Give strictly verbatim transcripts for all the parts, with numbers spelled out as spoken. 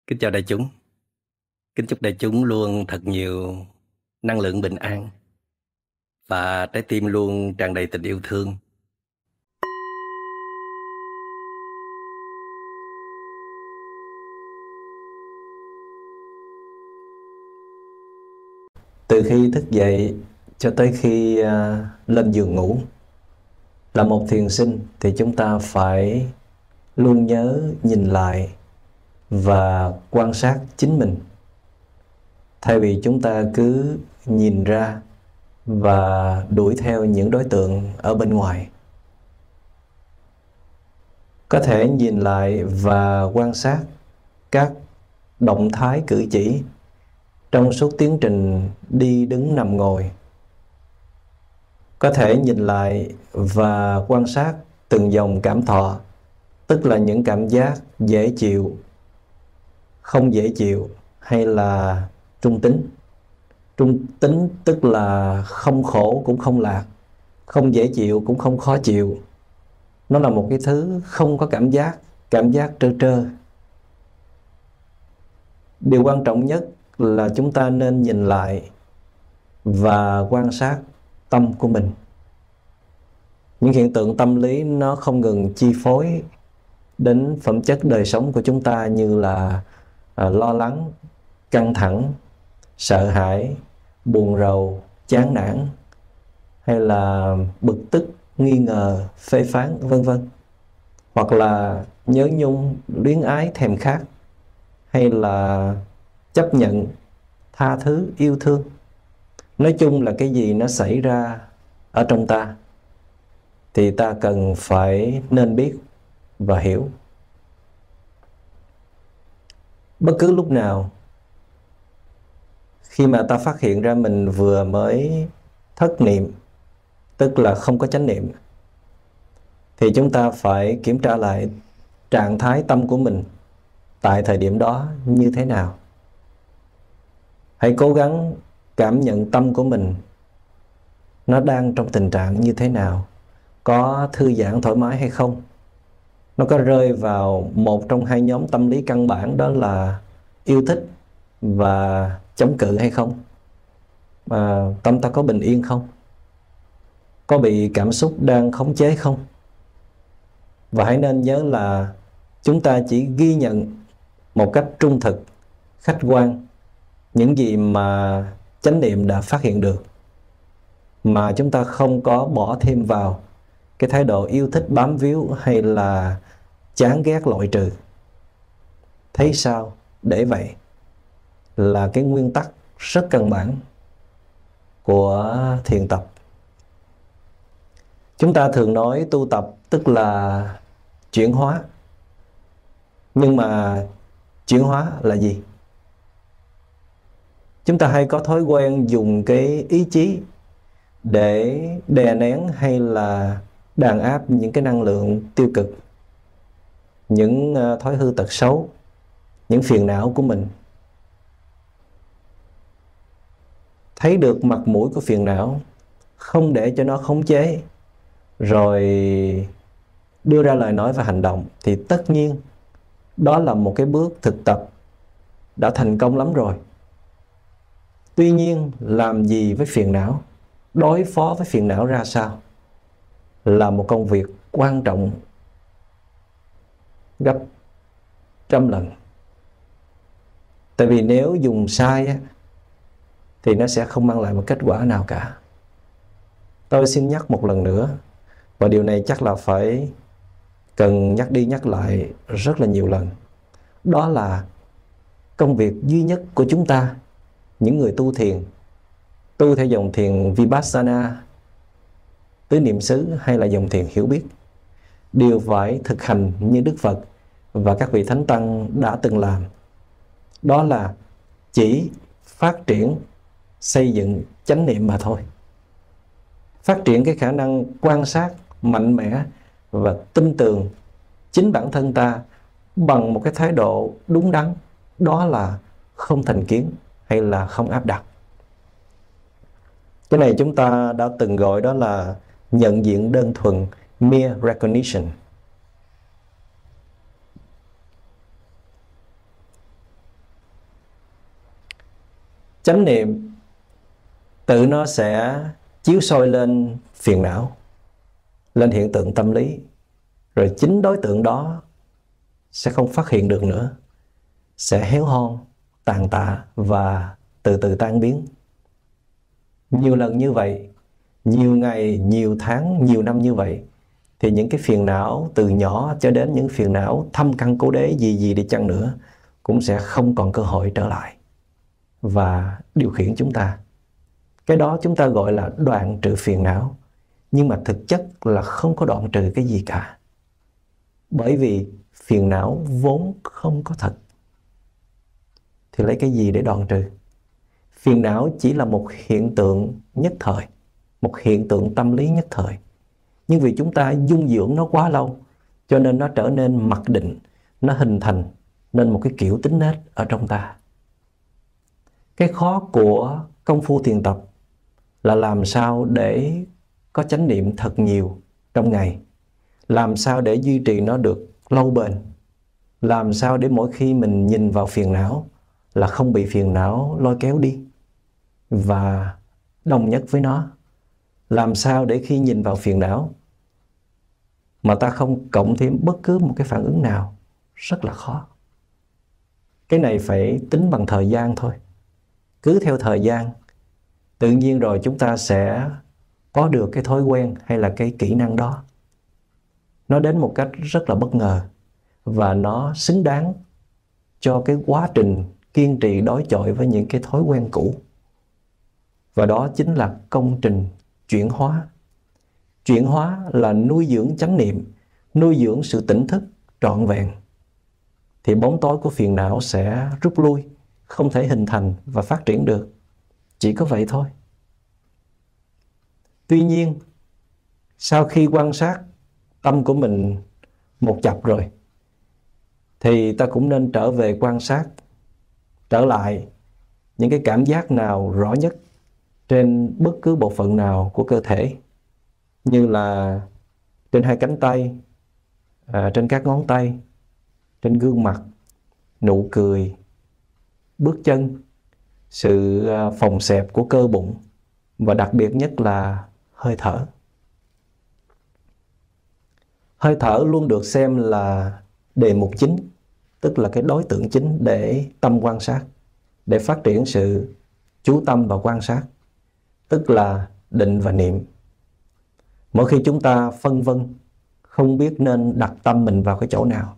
Kính chào đại chúng. Kính chúc đại chúng luôn thật nhiều năng lượng bình an và trái tim luôn tràn đầy tình yêu thương. Từ khi thức dậy cho tới khi uh, lên giường ngủ, là một thiền sinh thì chúng ta phải luôn nhớ nhìn lại và quan sát chính mình, thay vì chúng ta cứ nhìn ra và đuổi theo những đối tượng ở bên ngoài. Có thể nhìn lại và quan sát các động thái cử chỉ trong suốt tiến trình đi đứng nằm ngồi. Có thể nhìn lại và quan sát từng dòng cảm thọ, tức là những cảm giác dễ chịu, không dễ chịu hay là trung tính. Trung tính tức là không khổ cũng không lạc, không dễ chịu cũng không khó chịu. Nó là một cái thứ không có cảm giác, cảm giác trơ trơ. Điều quan trọng nhất là chúng ta nên nhìn lại và quan sát tâm của mình. Những hiện tượng tâm lý nó không ngừng chi phối đến phẩm chất đời sống của chúng ta, như là à, lo lắng, căng thẳng, sợ hãi, buồn rầu, chán nản, hay là bực tức, nghi ngờ, phê phán, vân vân. Hoặc là nhớ nhung, luyến ái, thèm khát, hay là chấp nhận, tha thứ, yêu thương. Nói chung là cái gì nó xảy ra ở trong ta thì ta cần phải nên biết và hiểu. Bất cứ lúc nào khi mà ta phát hiện ra mình vừa mới thất niệm, tức là không có chánh niệm, thì chúng ta phải kiểm tra lại trạng thái tâm của mình tại thời điểm đó như thế nào. Hãy cố gắng cảm nhận tâm của mình nó đang trong tình trạng như thế nào, có thư giãn thoải mái hay không, nó có rơi vào một trong hai nhóm tâm lý căn bản, đó là yêu thích và chống cự hay không, à, tâm ta có bình yên không, có bị cảm xúc đang khống chế không. Và hãy nên nhớ là chúng ta chỉ ghi nhận một cách trung thực, khách quan những gì mà chánh niệm đã phát hiện được, mà chúng ta không có bỏ thêm vào cái thái độ yêu thích bám víu hay là chán ghét loại trừ. Thấy sao để vậy là cái nguyên tắc rất căn bản của thiền tập. Chúng ta thường nói tu tập tức là chuyển hóa. Nhưng mà chuyển hóa là gì? Chúng ta hay có thói quen dùng cái ý chí để đè nén hay là đàn áp những cái năng lượng tiêu cực, những thói hư tật xấu, những phiền não của mình. Thấy được mặt mũi của phiền não, không để cho nó khống chế, rồi đưa ra lời nói và hành động, thì tất nhiên đó là một cái bước thực tập đã thành công lắm rồi. Tuy nhiên, làm gì với phiền não, đối phó với phiền não ra sao là một công việc quan trọng gấp trăm lần. Tại vì nếu dùng sai á, thì nó sẽ không mang lại một kết quả nào cả. Tôi xin nhắc một lần nữa, và điều này chắc là phải cần nhắc đi nhắc lại rất là nhiều lần. Đó là công việc duy nhất của chúng ta, những người tu thiền, tu theo dòng thiền Vipassana, tứ niệm xứ hay là dòng thiền hiểu biết, đều phải thực hành như Đức Phật và các vị Thánh Tăng đã từng làm. Đó là chỉ phát triển, xây dựng chánh niệm mà thôi. Phát triển cái khả năng quan sát mạnh mẽ và tin tưởng chính bản thân ta bằng một cái thái độ đúng đắn, đó là không thành kiến hay là không áp đặt. Cái này chúng ta đã từng gọi đó là nhận diện đơn thuần, mere recognition. chánh niệm tự nó sẽ chiếu soi lên phiền não, lên hiện tượng tâm lý, rồi chính đối tượng đó sẽ không phát hiện được nữa, sẽ héo hon, tàn tạ và từ từ tan biến. Nhiều lần như vậy, nhiều ngày, nhiều tháng, nhiều năm như vậy, thì những cái phiền não từ nhỏ cho đến những phiền não thâm căn cố đế gì gì đi chăng nữa cũng sẽ không còn cơ hội trở lại và điều khiển chúng ta. Cái đó chúng ta gọi là đoạn trừ phiền não. Nhưng mà thực chất là không có đoạn trừ cái gì cả. Bởi vì phiền não vốn không có thật. Thì lấy cái gì để đoạn trừ? Phiền não chỉ là một hiện tượng nhất thời, một hiện tượng tâm lý nhất thời. Nhưng vì chúng ta dung dưỡng nó quá lâu, cho nên nó trở nên mặc định, nó hình thành nên một cái kiểu tính nết ở trong ta. Cái khó của công phu thiền tập là làm sao để có chánh niệm thật nhiều trong ngày, làm sao để duy trì nó được lâu bền, làm sao để mỗi khi mình nhìn vào phiền não là không bị phiền não lôi kéo đi và đồng nhất với nó, làm sao để khi nhìn vào phiền não mà ta không cộng thêm bất cứ một cái phản ứng nào, rất là khó. Cái này phải tính bằng thời gian thôi. Cứ theo thời gian, tự nhiên rồi chúng ta sẽ có được cái thói quen hay là cái kỹ năng đó. Nó đến một cách rất là bất ngờ và nó xứng đáng cho cái quá trình kiên trì đối chọi với những cái thói quen cũ. Và đó chính là công trình chuyển hóa. Chuyển hóa là nuôi dưỡng chánh niệm, nuôi dưỡng sự tỉnh thức trọn vẹn. Thì bóng tối của phiền não sẽ rút lui, không thể hình thành và phát triển được. Chỉ có vậy thôi. Tuy nhiên, sau khi quan sát tâm của mình một chập rồi, thì ta cũng nên trở về quan sát, trở lại những cái cảm giác nào rõ nhất trên bất cứ bộ phận nào của cơ thể, như là trên hai cánh tay, à, trên các ngón tay, trên gương mặt, nụ cười, bước chân, sự phồng xẹp của cơ bụng và đặc biệt nhất là hơi thở. Hơi thở luôn được xem là đề mục chính, tức là cái đối tượng chính để tâm quan sát, để phát triển sự chú tâm và quan sát, tức là định và niệm. Mỗi khi chúng ta phân vân, không biết nên đặt tâm mình vào cái chỗ nào,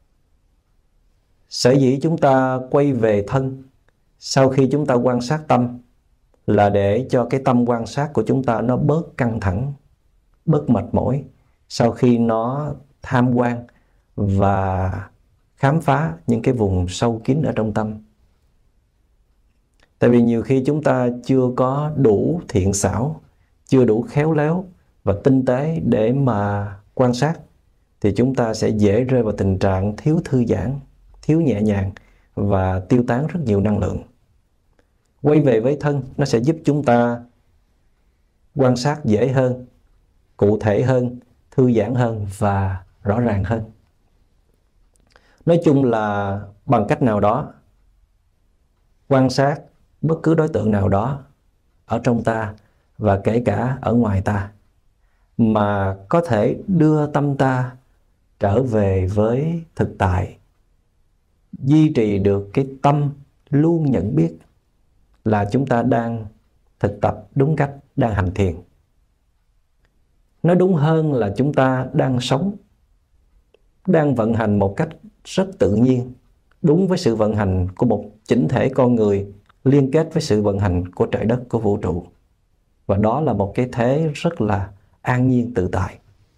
sở dĩ chúng ta quay về thân sau khi chúng ta quan sát tâm là để cho cái tâm quan sát của chúng ta nó bớt căng thẳng, bớt mệt mỏi sau khi nó tham quan và khám phá những cái vùng sâu kín ở trong tâm. Tại vì nhiều khi chúng ta chưa có đủ thiện xảo, chưa đủ khéo léo và tinh tế để mà quan sát, thì chúng ta sẽ dễ rơi vào tình trạng thiếu thư giãn, thiếu nhẹ nhàng và tiêu tán rất nhiều năng lượng. Quay về với thân, nó sẽ giúp chúng ta quan sát dễ hơn, cụ thể hơn, thư giãn hơn và rõ ràng hơn. Nói chung là bằng cách nào đó, quan sát bất cứ đối tượng nào đó ở trong ta và kể cả ở ngoài ta, mà có thể đưa tâm ta trở về với thực tại, duy trì được cái tâm luôn nhận biết là chúng ta đang thực tập đúng cách, đang hành thiền. Nói đúng hơn là chúng ta đang sống, đang vận hành một cách rất tự nhiên, đúng với sự vận hành của một chỉnh thể con người liên kết với sự vận hành của trời đất, của vũ trụ. Và đó là một cái thế rất là an nhiên tự tại.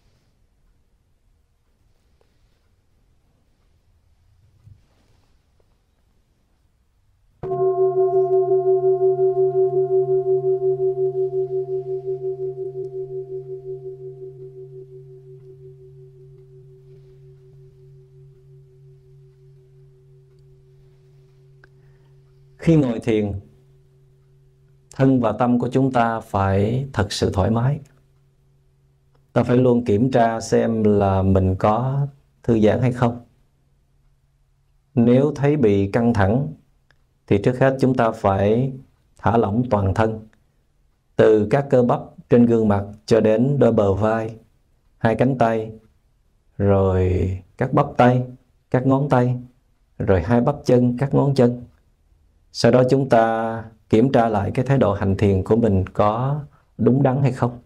Khi ngồi thiền, thân và tâm của chúng ta phải thật sự thoải mái. Ta phải luôn kiểm tra xem là mình có thư giãn hay không. Nếu thấy bị căng thẳng thì trước hết chúng ta phải thả lỏng toàn thân, từ các cơ bắp trên gương mặt cho đến đôi bờ vai, hai cánh tay, rồi các bắp tay, các ngón tay, rồi hai bắp chân, các ngón chân. Sau đó chúng ta kiểm tra lại cái thái độ hành thiền của mình có đúng đắn hay không.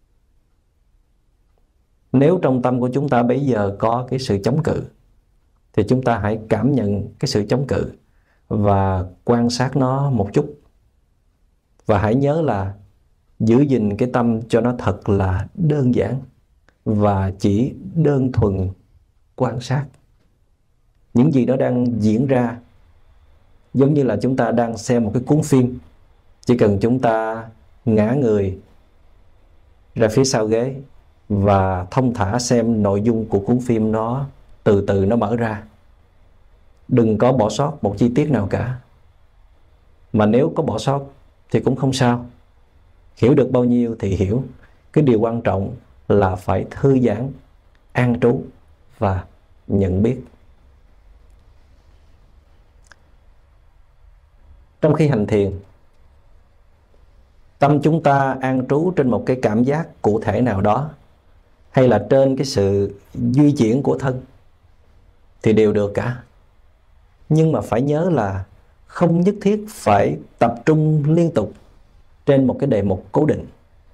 Nếu trong tâm của chúng ta bây giờ có cái sự chống cự, thì chúng ta hãy cảm nhận cái sự chống cự và quan sát nó một chút. Và hãy nhớ là giữ gìn cái tâm cho nó thật là đơn giản và chỉ đơn thuần quan sát những gì nó đang diễn ra. Giống như là chúng ta đang xem một cái cuốn phim, chỉ cần chúng ta ngã người ra phía sau ghế và thông thả xem nội dung của cuốn phim nó từ từ nó mở ra. Đừng có bỏ sót một chi tiết nào cả. Mà nếu có bỏ sót thì cũng không sao. Hiểu được bao nhiêu thì hiểu. Cái điều quan trọng là phải thư giãn, an trú và nhận biết. Trong khi hành thiền, tâm chúng ta an trú trên một cái cảm giác cụ thể nào đó, hay là trên cái sự di chuyển của thân, thì đều được cả. Nhưng mà phải nhớ là không nhất thiết phải tập trung liên tục trên một cái đề mục cố định.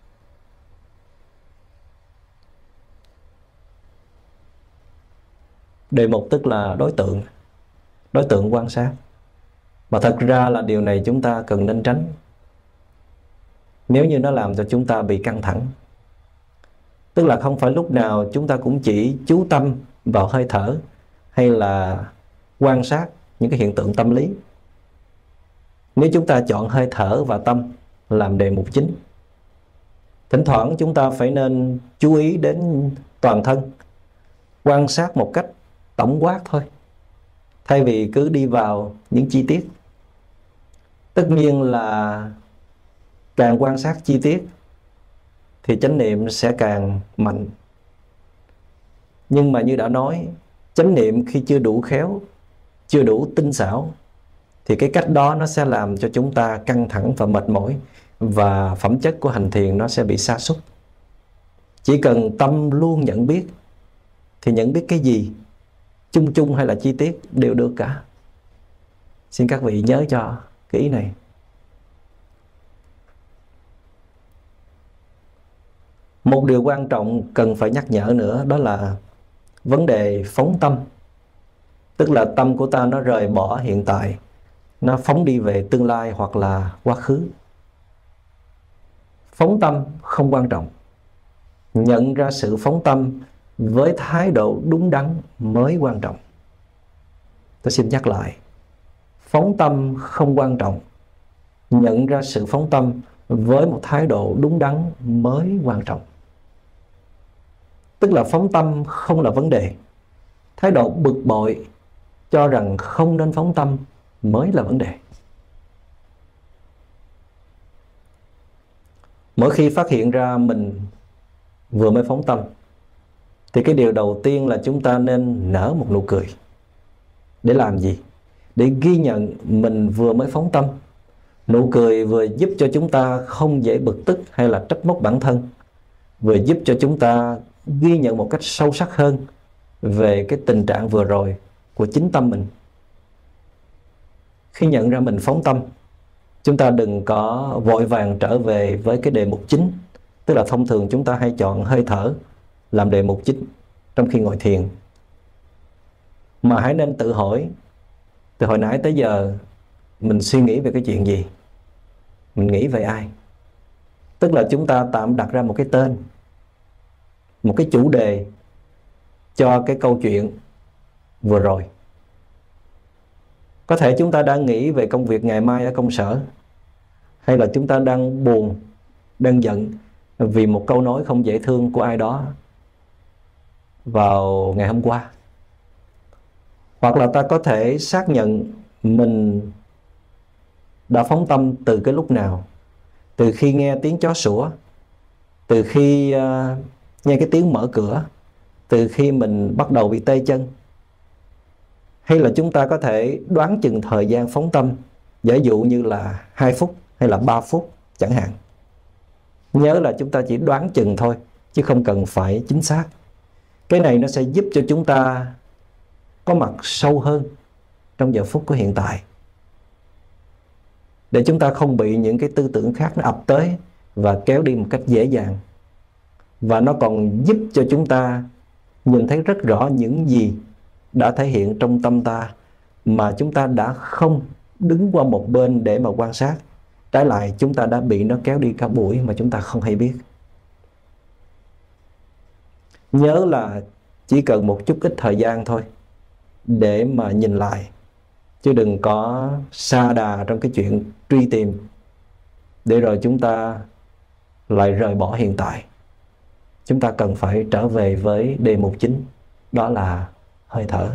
Đề mục tức là đối tượng, đối tượng quan sát. Mà thật ra là điều này chúng ta cần nên tránh, nếu như nó làm cho chúng ta bị căng thẳng. Tức là không phải lúc nào chúng ta cũng chỉ chú tâm vào hơi thở, hay là quan sát những cái hiện tượng tâm lý. Nếu chúng ta chọn hơi thở và tâm làm đề mục chính, thỉnh thoảng chúng ta phải nên chú ý đến toàn thân, quan sát một cách tổng quát thôi, thay vì cứ đi vào những chi tiết. Tất nhiên là càng quan sát chi tiết thì chánh niệm sẽ càng mạnh. Nhưng mà như đã nói, chánh niệm khi chưa đủ khéo, chưa đủ tinh xảo, thì cái cách đó nó sẽ làm cho chúng ta căng thẳng và mệt mỏi, và phẩm chất của hành thiền nó sẽ bị sa sút. Chỉ cần tâm luôn nhận biết, thì nhận biết cái gì, chung chung hay là chi tiết, đều được cả. Xin các vị nhớ cho cái ý này. Một điều quan trọng cần phải nhắc nhở nữa, đó là vấn đề phóng tâm. Tức là tâm của ta nó rời bỏ hiện tại, nó phóng đi về tương lai hoặc là quá khứ. Phóng tâm không quan trọng. Nhận ra sự phóng tâm với thái độ đúng đắn mới quan trọng. Tôi xin nhắc lại. Phóng tâm không quan trọng. Nhận ra sự phóng tâm với một thái độ đúng đắn mới quan trọng. Tức là phóng tâm không là vấn đề. Thái độ bực bội cho rằng không nên phóng tâm mới là vấn đề. Mỗi khi phát hiện ra mình vừa mới phóng tâm, thì cái điều đầu tiên là chúng ta nên nở một nụ cười. Để làm gì? Để ghi nhận mình vừa mới phóng tâm. Nụ cười vừa giúp cho chúng ta không dễ bực tức hay là trách móc bản thân, vừa giúp cho chúng ta ghi nhận một cách sâu sắc hơn về cái tình trạng vừa rồi của chính tâm mình. Khi nhận ra mình phóng tâm, chúng ta đừng có vội vàng trở về với cái đề mục chính. Tức là thông thường chúng ta hay chọn hơi thở làm đề mục chính trong khi ngồi thiền. Mà hãy nên tự hỏi, từ hồi nãy tới giờ mình suy nghĩ về cái chuyện gì? Mình nghĩ về ai? Tức là chúng ta tạm đặt ra một cái tên, một cái chủ đề cho cái câu chuyện vừa rồi. Có thể chúng ta đang nghĩ về công việc ngày mai ở công sở, hay là chúng ta đang buồn, đang giận vì một câu nói không dễ thương của ai đó vào ngày hôm qua. Hoặc là ta có thể xác nhận mình đã phóng tâm từ cái lúc nào. Từ khi nghe tiếng chó sủa, từ khi uh, nghe cái tiếng mở cửa, từ khi mình bắt đầu bị tê chân. Hay là chúng ta có thể đoán chừng thời gian phóng tâm, giả dụ như là hai phút, hay là ba phút chẳng hạn. Nhớ là chúng ta chỉ đoán chừng thôi, chứ không cần phải chính xác. Cái này nó sẽ giúp cho chúng ta có mặt sâu hơn trong giờ phút của hiện tại, để chúng ta không bị những cái tư tưởng khác nó ập tới và kéo đi một cách dễ dàng. Và nó còn giúp cho chúng ta nhìn thấy rất rõ những gì đã thể hiện trong tâm ta mà chúng ta đã không đứng qua một bên để mà quan sát. Trái lại, chúng ta đã bị nó kéo đi cả buổi mà chúng ta không hay biết. Nhớ là chỉ cần một chút ít thời gian thôi để mà nhìn lại, chứ đừng có sa đà trong cái chuyện truy tìm, để rồi chúng ta lại rời bỏ hiện tại. Chúng ta cần phải trở về với đề mục chính, đó là hơi thở.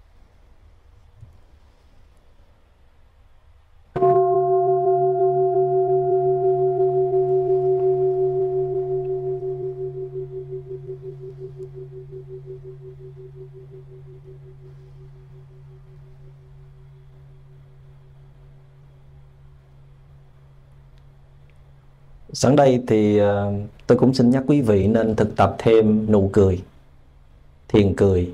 Sẵn đây thì uh, tôi cũng xin nhắc quý vị nên thực tập thêm nụ cười, thiền cười.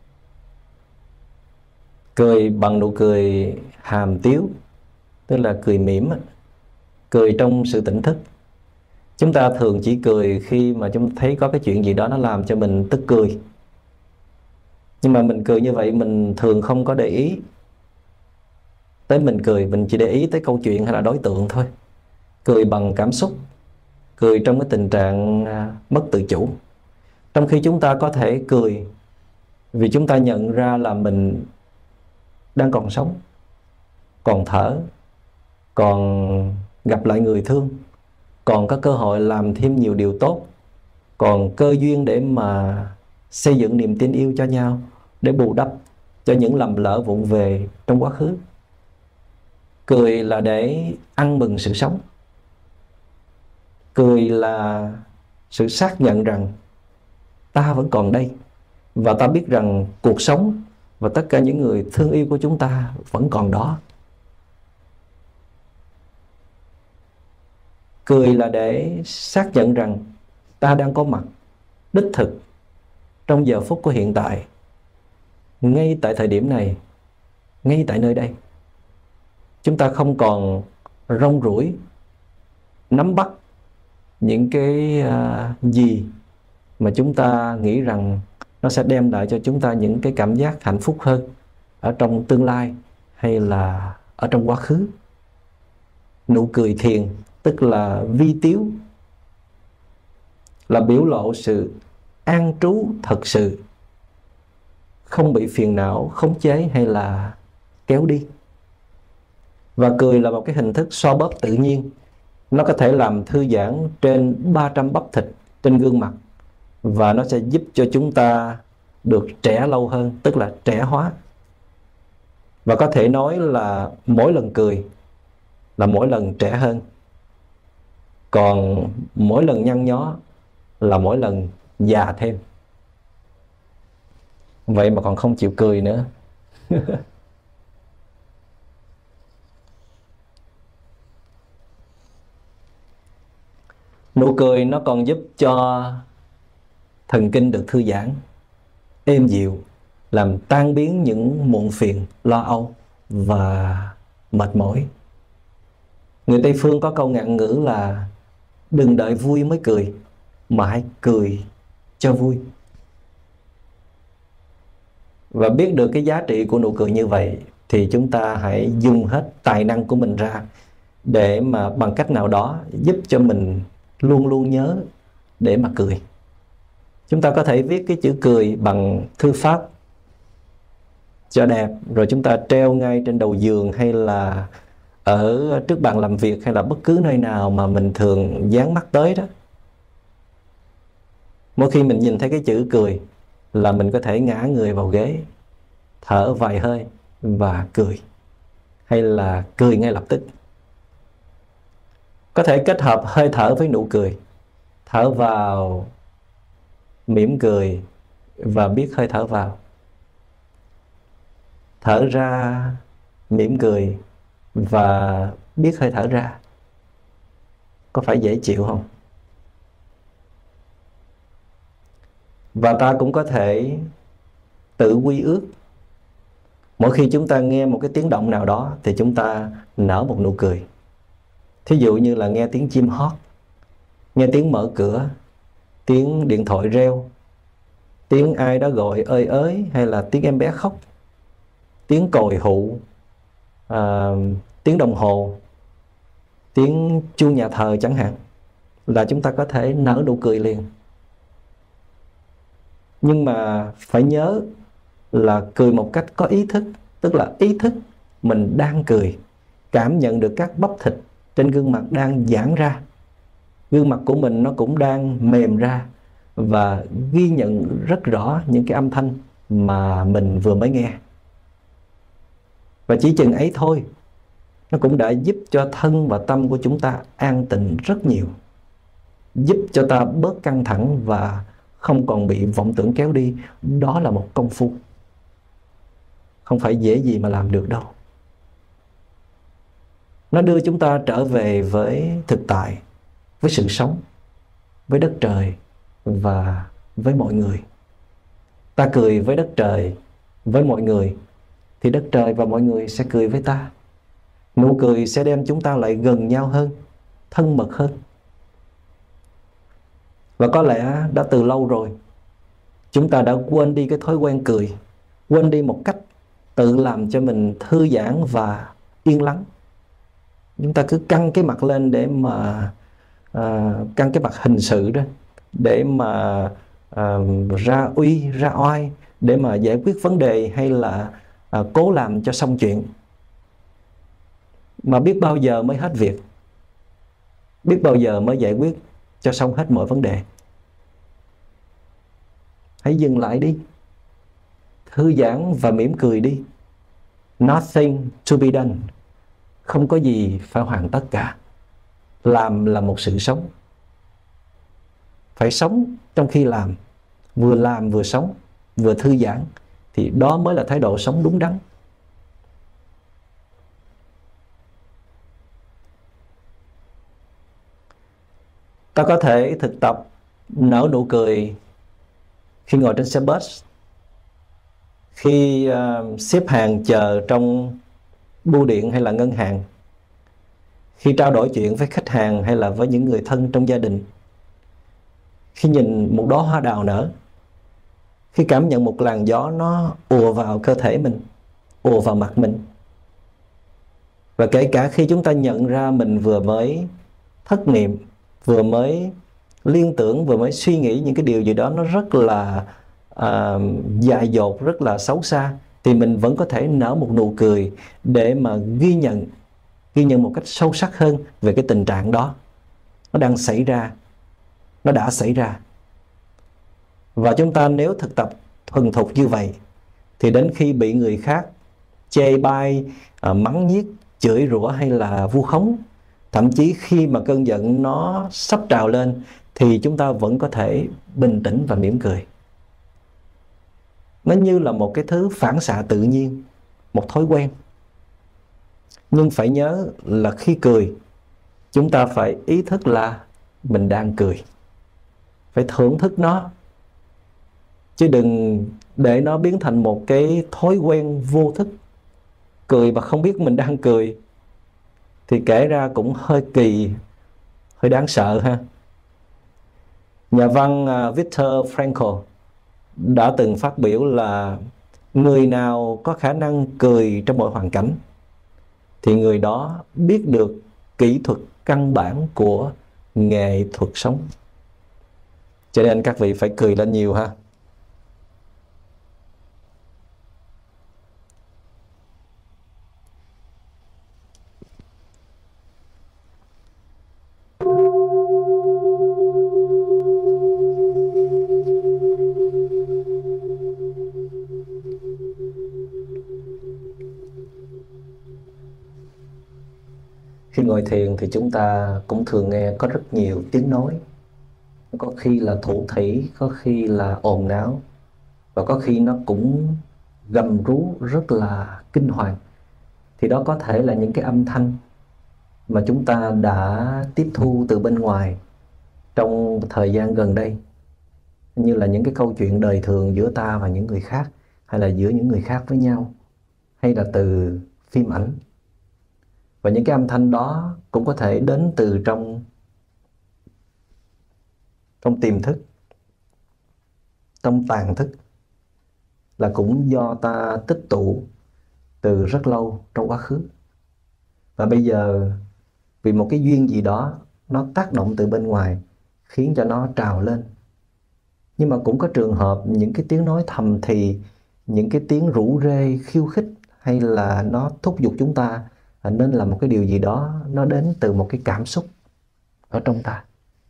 Cười bằng nụ cười hàm tiếu, tức là cười mỉm, cười trong sự tỉnh thức. Chúng ta thường chỉ cười khi mà chúng thấy có cái chuyện gì đó nó làm cho mình tức cười. Nhưng mà mình cười như vậy mình thường không có để ý tới mình cười, mình chỉ để ý tới câu chuyện hay là đối tượng thôi. Cười bằng cảm xúc, cười trong cái tình trạng mất tự chủ. Trong khi chúng ta có thể cười vì chúng ta nhận ra là mình đang còn sống, còn thở, còn gặp lại người thương, còn có cơ hội làm thêm nhiều điều tốt, còn cơ duyên để mà xây dựng niềm tin yêu cho nhau, để bù đắp cho những lầm lỡ vụng về trong quá khứ. Cười là để ăn mừng sự sống. Cười là sự xác nhận rằng ta vẫn còn đây, và ta biết rằng cuộc sống và tất cả những người thương yêu của chúng ta vẫn còn đó. Cười là để xác nhận rằng ta đang có mặt đích thực trong giờ phút của hiện tại, ngay tại thời điểm này, ngay tại nơi đây. Chúng ta không còn rong ruổi nắm bắt những cái uh, gì mà chúng ta nghĩ rằng nó sẽ đem lại cho chúng ta những cái cảm giác hạnh phúc hơn ở trong tương lai hay là ở trong quá khứ. Nụ cười thiền tức là vi tiếu, là biểu lộ sự an trú thật sự, không bị phiền não khống chế hay là kéo đi. Và cười là một cái hình thức xoa bóp tự nhiên. Nó có thể làm thư giãn trên ba trăm bắp thịt trên gương mặt, và nó sẽ giúp cho chúng ta được trẻ lâu hơn, tức là trẻ hóa. Và có thể nói là mỗi lần cười là mỗi lần trẻ hơn, còn mỗi lần nhăn nhó là mỗi lần già thêm. Vậy mà còn không chịu cười nữa. Nụ cười nó còn giúp cho thần kinh được thư giãn, êm dịu, làm tan biến những muộn phiền, lo âu và mệt mỏi. Người Tây Phương có câu ngạn ngữ là đừng đợi vui mới cười, mà hãy cười cho vui. Và biết được cái giá trị của nụ cười như vậy thì chúng ta hãy dùng hết tài năng của mình ra để mà bằng cách nào đó giúp cho mình luôn luôn nhớ để mà cười. Chúng ta có thể viết cái chữ cười bằng thư pháp cho đẹp, rồi chúng ta treo ngay trên đầu giường hay là ở trước bàn làm việc hay là bất cứ nơi nào mà mình thường dán mắt tới đó. Mỗi khi mình nhìn thấy cái chữ cười là mình có thể ngã người vào ghế, thở vài hơi và cười, hay là cười ngay lập tức. Có thể kết hợp hơi thở với nụ cười. Thở vào, mỉm cười và biết hơi thở vào. Thở ra, mỉm cười và biết hơi thở ra. có phải dễ chịu không? Và ta cũng có thể tự quy ước. Mỗi khi chúng ta nghe một cái tiếng động nào đó thì chúng ta nở một nụ cười. Thí dụ như là nghe tiếng chim hót, nghe tiếng mở cửa, tiếng điện thoại reo, tiếng ai đó gọi ơi ới, hay là tiếng em bé khóc, tiếng còi hụ, à, tiếng đồng hồ, tiếng chuông nhà thờ chẳng hạn, là chúng ta có thể nở nụ cười liền. Nhưng mà phải nhớ là cười một cách có ý thức, tức là ý thức mình đang cười, cảm nhận được các bắp thịt trên gương mặt đang giãn ra, gương mặt của mình nó cũng đang mềm ra, và ghi nhận rất rõ những cái âm thanh mà mình vừa mới nghe. Và chỉ chừng ấy thôi, nó cũng đã giúp cho thân và tâm của chúng ta an tịnh rất nhiều, giúp cho ta bớt căng thẳng và không còn bị vọng tưởng kéo đi. Đó là một công phu, không phải dễ gì mà làm được đâu. Nó đưa chúng ta trở về với thực tại, với sự sống, với đất trời và với mọi người. Ta cười với đất trời, với mọi người, thì đất trời và mọi người sẽ cười với ta. Nụ cười sẽ đem chúng ta lại gần nhau hơn, thân mật hơn. Và có lẽ đã từ lâu rồi chúng ta đã quên đi cái thói quen cười, quên đi một cách tự làm cho mình thư giãn và yên lắng. Chúng ta cứ căng cái mặt lên để mà à, căng cái mặt hình sự đó, để mà à, ra uy, ra oai, để mà giải quyết vấn đề, hay là à, cố làm cho xong chuyện. Mà biết bao giờ mới hết việc, biết bao giờ mới giải quyết cho xong hết mọi vấn đề. Hãy dừng lại đi, thư giãn và mỉm cười đi. Nothing to be done. Không có gì phải hoàn tất cả. Làm là một sự sống. Phải sống trong khi làm, vừa làm vừa sống, vừa thư giãn, thì đó mới là thái độ sống đúng đắn. Ta có thể thực tập nở nụ cười khi ngồi trên xe bus, khi uh, xếp hàng chờ trong bưu điện hay là ngân hàng, khi trao đổi chuyện với khách hàng hay là với những người thân trong gia đình, khi nhìn một đóa hoa đào nở, khi cảm nhận một làn gió nó ùa vào cơ thể mình, ùa vào mặt mình. Và kể cả khi chúng ta nhận ra mình vừa mới thất niệm, vừa mới liên tưởng, vừa mới suy nghĩ những cái điều gì đó nó rất là uh, dại dột, rất là xấu xa, thì mình vẫn có thể nở một nụ cười để mà ghi nhận, ghi nhận một cách sâu sắc hơn về cái tình trạng đó. Nó đang xảy ra, nó đã xảy ra. Và chúng ta nếu thực tập thuần thục như vậy, thì đến khi bị người khác chê bai, uh, mắng nhiếc, chửi rủa hay là vu khống, thậm chí khi mà cơn giận nó sắp trào lên, thì chúng ta vẫn có thể bình tĩnh và mỉm cười. Nó như là một cái thứ phản xạ tự nhiên, một thói quen. Nhưng phải nhớ là khi cười, chúng ta phải ý thức là mình đang cười, phải thưởng thức nó, chứ đừng để nó biến thành một cái thói quen vô thức. Cười mà không biết mình đang cười thì kể ra cũng hơi kỳ, hơi đáng sợ ha. Nhà văn Viktor Frankl đã từng phát biểu là người nào có khả năng cười trong mọi hoàn cảnh thì người đó biết được kỹ thuật căn bản của nghệ thuật sống. Cho nên các vị phải cười lên nhiều ha. Khi ngồi thiền thì chúng ta cũng thường nghe có rất nhiều tiếng nói. Có khi là thủ thỉ, có khi là ồn náo, và có khi nó cũng gầm rú rất là kinh hoàng. Thì đó có thể là những cái âm thanh mà chúng ta đã tiếp thu từ bên ngoài trong thời gian gần đây, như là những cái câu chuyện đời thường giữa ta và những người khác, hay là giữa những người khác với nhau, hay là từ phim ảnh. Và những cái âm thanh đó cũng có thể đến từ trong trong tiềm thức, trong tàng thức, là cũng do ta tích tụ từ rất lâu trong quá khứ. Và bây giờ vì một cái duyên gì đó nó tác động từ bên ngoài khiến cho nó trào lên. Nhưng mà cũng có trường hợp những cái tiếng nói thầm thì, những cái tiếng rủ rê khiêu khích, hay là nó thúc giục chúng ta nên làm một cái điều gì đó, nó đến từ một cái cảm xúc ở trong ta.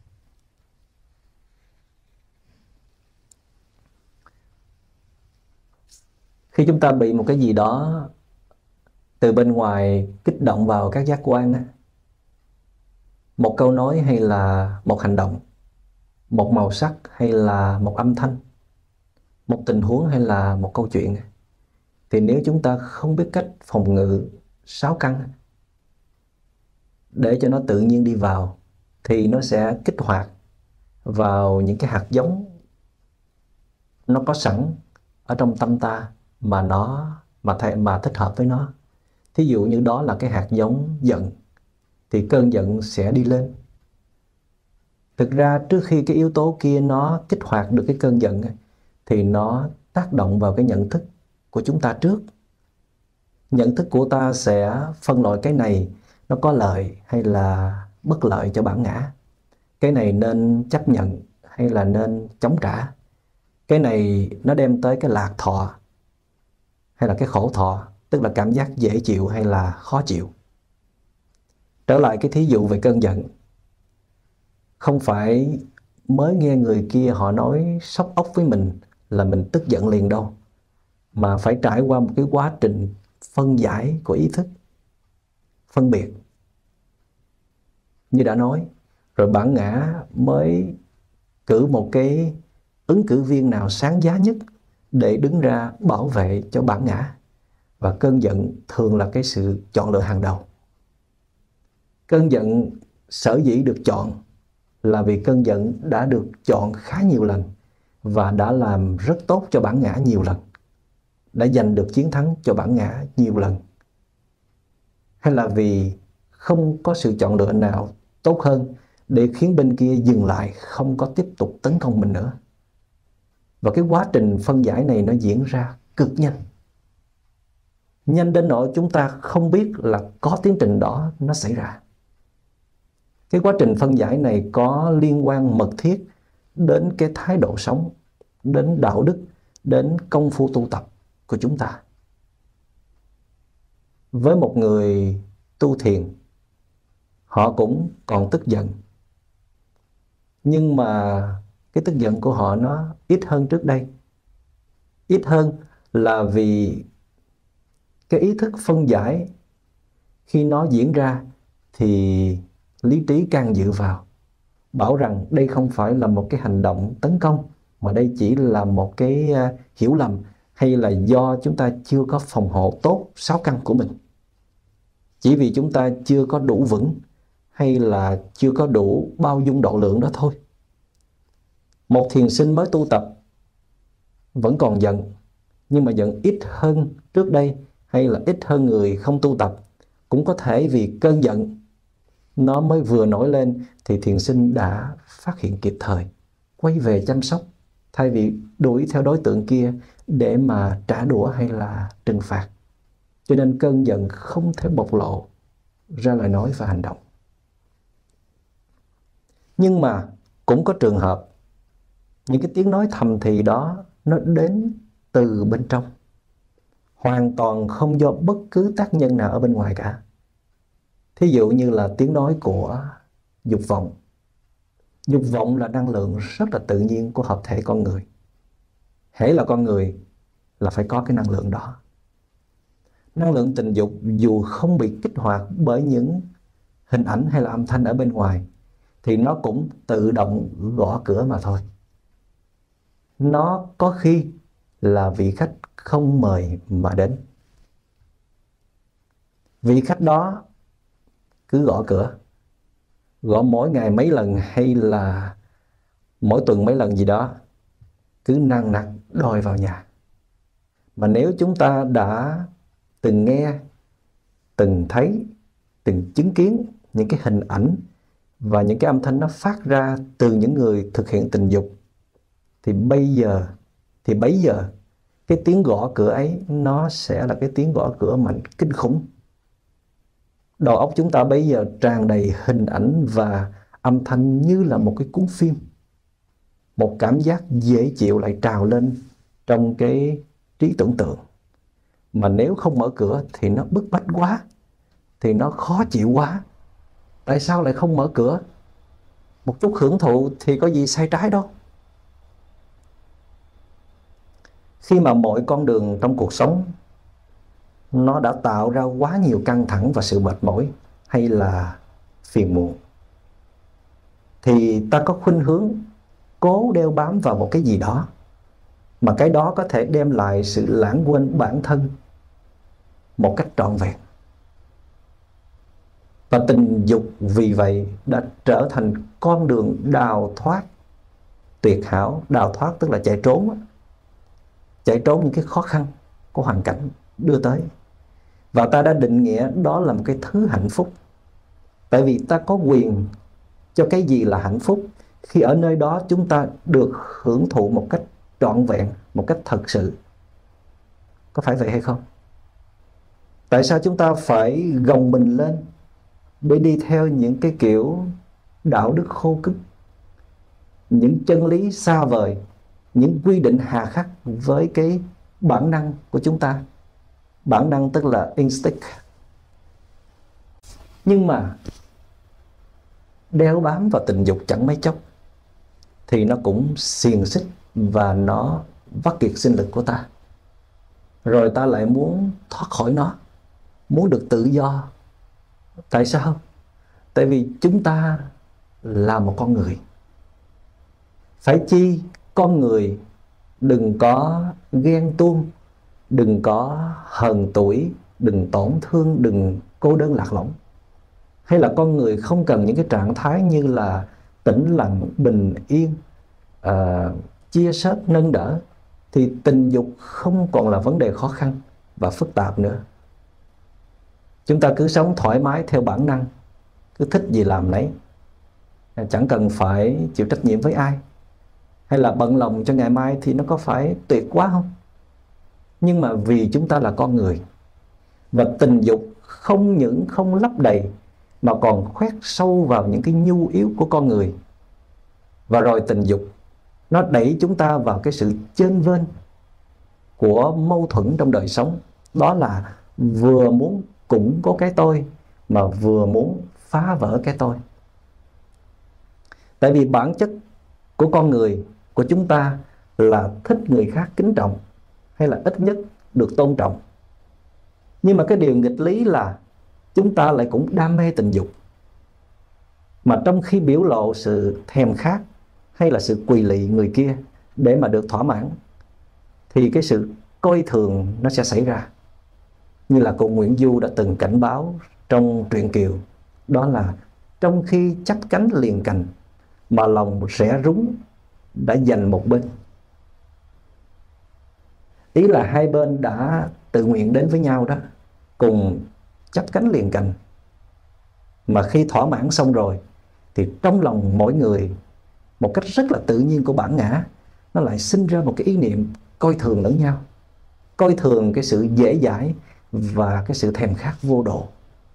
Khi chúng ta bị một cái gì đó từ bên ngoài kích động vào các giác quan, một câu nói hay là một hành động, một màu sắc hay là một âm thanh, một tình huống hay là một câu chuyện, thì nếu chúng ta không biết cách phòng ngự sáu căn để cho nó tự nhiên đi vào, thì nó sẽ kích hoạt vào những cái hạt giống nó có sẵn ở trong tâm ta mà nó mà thay, mà thích hợp với nó. Thí dụ như đó là cái hạt giống giận, thì cơn giận sẽ đi lên. Thực ra trước khi cái yếu tố kia nó kích hoạt được cái cơn giận, thì nó tác động vào cái nhận thức của chúng ta trước. Nhận thức của ta sẽ phân loại cái này nó có lợi hay là bất lợi cho bản ngã. Cái này nên chấp nhận hay là nên chống trả. Cái này nó đem tới cái lạc thọ hay là cái khổ thọ, tức là cảm giác dễ chịu hay là khó chịu. Trở lại cái thí dụ về cơn giận, không phải mới nghe người kia họ nói sốc ốc với mình là mình tức giận liền đâu, mà phải trải qua một cái quá trình phân giải của ý thức, phân biệt. Như đã nói, rồi bản ngã mới cử một cái ứng cử viên nào sáng giá nhất để đứng ra bảo vệ cho bản ngã. Và cơn giận thường là cái sự chọn lựa hàng đầu. Cơn giận sở dĩ được chọn là vì cơn giận đã được chọn khá nhiều lần và đã làm rất tốt cho bản ngã nhiều lần, đã giành được chiến thắng cho bản ngã nhiều lần. Hay là vì không có sự chọn lựa nào tốt hơn để khiến bên kia dừng lại, không có tiếp tục tấn công mình nữa. Và cái quá trình phân giải này nó diễn ra cực nhanh. Nhanh đến nỗi chúng ta không biết là có tiến trình đó nó xảy ra. Cái quá trình phân giải này có liên quan mật thiết đến cái thái độ sống, đến đạo đức, đến công phu tu tập của chúng ta. Với một người tu thiền, họ cũng còn tức giận, nhưng mà cái tức giận của họ nó ít hơn trước đây. Ít hơn là vì cái ý thức phân giải khi nó diễn ra thì lý trí can dự vào, bảo rằng đây không phải là một cái hành động tấn công, mà đây chỉ là một cái uh, hiểu lầm, hay là do chúng ta chưa có phòng hộ tốt sáu căn của mình. Chỉ vì chúng ta chưa có đủ vững, hay là chưa có đủ bao dung độ lượng đó thôi. Một thiền sinh mới tu tập vẫn còn giận, nhưng mà giận ít hơn trước đây, hay là ít hơn người không tu tập. Cũng có thể vì cơn giận nó mới vừa nổi lên thì thiền sinh đã phát hiện kịp thời, quay về chăm sóc, thay vì đuổi theo đối tượng kia để mà trả đũa hay là trừng phạt. Cho nên cơn giận không thể bộc lộ ra lời nói và hành động. Nhưng mà cũng có trường hợp những cái tiếng nói thầm thì đó nó đến từ bên trong, hoàn toàn không do bất cứ tác nhân nào ở bên ngoài cả. Thí dụ như là tiếng nói của dục vọng. Dục vọng là năng lượng rất là tự nhiên của hợp thể con người. Hễ là con người là phải có cái năng lượng đó. Năng lượng tình dục dù không bị kích hoạt bởi những hình ảnh hay là âm thanh ở bên ngoài, thì nó cũng tự động gõ cửa mà thôi. Nó có khi là vị khách không mời mà đến. Vị khách đó cứ gõ cửa, gõ mỗi ngày mấy lần hay là mỗi tuần mấy lần gì đó, cứ nằng nặc đòi vào nhà. Mà nếu chúng ta đã từng nghe, từng thấy, từng chứng kiến những cái hình ảnh và những cái âm thanh nó phát ra từ những người thực hiện tình dục, thì bây giờ, thì bấy giờ cái tiếng gõ cửa ấy nó sẽ là cái tiếng gõ cửa mạnh kinh khủng. Đầu óc chúng ta bây giờ tràn đầy hình ảnh và âm thanh như là một cái cuốn phim. Một cảm giác dễ chịu lại trào lên trong cái trí tưởng tượng. Mà nếu không mở cửa thì nó bức bách quá, thì nó khó chịu quá. Tại sao lại không mở cửa? Một chút hưởng thụ thì có gì sai trái đâu. Khi mà mọi con đường trong cuộc sống nó đã tạo ra quá nhiều căng thẳng và sự mệt mỏi hay là phiền muộn, thì ta có khuynh hướng cố đeo bám vào một cái gì đó, mà cái đó có thể đem lại sự lãng quên bản thân một cách trọn vẹn. Và tình dục vì vậy đã trở thành con đường đào thoát tuyệt hảo. Đào thoát tức là chạy trốn, chạy trốn những cái khó khăn của hoàn cảnh đưa tới. Và ta đã định nghĩa đó là một cái thứ hạnh phúc. Tại vì ta có quyền cho cái gì là hạnh phúc khi ở nơi đó chúng ta được hưởng thụ một cách trọn vẹn, một cách thật sự. Có phải vậy hay không? Tại sao chúng ta phải gồng mình lên để đi theo những cái kiểu đạo đức khô cứng, những chân lý xa vời, những quy định hà khắc với cái bản năng của chúng ta? Bản năng tức là instinct. Nhưng mà đeo bám vào tình dục chẳng mấy chốc thì nó cũng xiềng xích và nó vắt kiệt sinh lực của ta. Rồi ta lại muốn thoát khỏi nó, muốn được tự do. Tại sao? Tại vì chúng ta là một con người. Phải chi con người đừng có ghen tuông, đừng có hờn tuổi, đừng tổn thương, đừng cô đơn lạc lõng. Hay là con người không cần những cái trạng thái như là tĩnh lặng, bình yên, uh, chia sớt, nâng đỡ, thì tình dục không còn là vấn đề khó khăn và phức tạp nữa. Chúng ta cứ sống thoải mái theo bản năng, cứ thích gì làm nấy, chẳng cần phải chịu trách nhiệm với ai, hay là bận lòng cho ngày mai thì nó có phải tuyệt quá không? Nhưng mà vì chúng ta là con người, và tình dục không những không lấp đầy mà còn khoét sâu vào những cái nhu yếu của con người. Và rồi tình dục nó đẩy chúng ta vào cái sự chênh vênh của mâu thuẫn trong đời sống. Đó là vừa muốn củng cố cái tôi mà vừa muốn phá vỡ cái tôi. Tại vì bản chất của con người, của chúng ta là thích người khác kính trọng, hay là ít nhất được tôn trọng. Nhưng mà cái điều nghịch lý là chúng ta lại cũng đam mê tình dục. Mà trong khi biểu lộ sự thèm khát hay là sự quỳ lị người kia để mà được thỏa mãn, thì cái sự coi thường nó sẽ xảy ra. Như là cụ Nguyễn Du đã từng cảnh báo trong truyện Kiều, đó là trong khi chắp cánh liền cành mà lòng rẽ rúng đã giành một bên. Ý là hai bên đã tự nguyện đến với nhau đó, cùng chắp cánh liền cành. Mà khi thỏa mãn xong rồi thì trong lòng mỗi người, một cách rất là tự nhiên của bản ngã, nó lại sinh ra một cái ý niệm coi thường lẫn nhau, coi thường cái sự dễ dãi và cái sự thèm khát vô độ.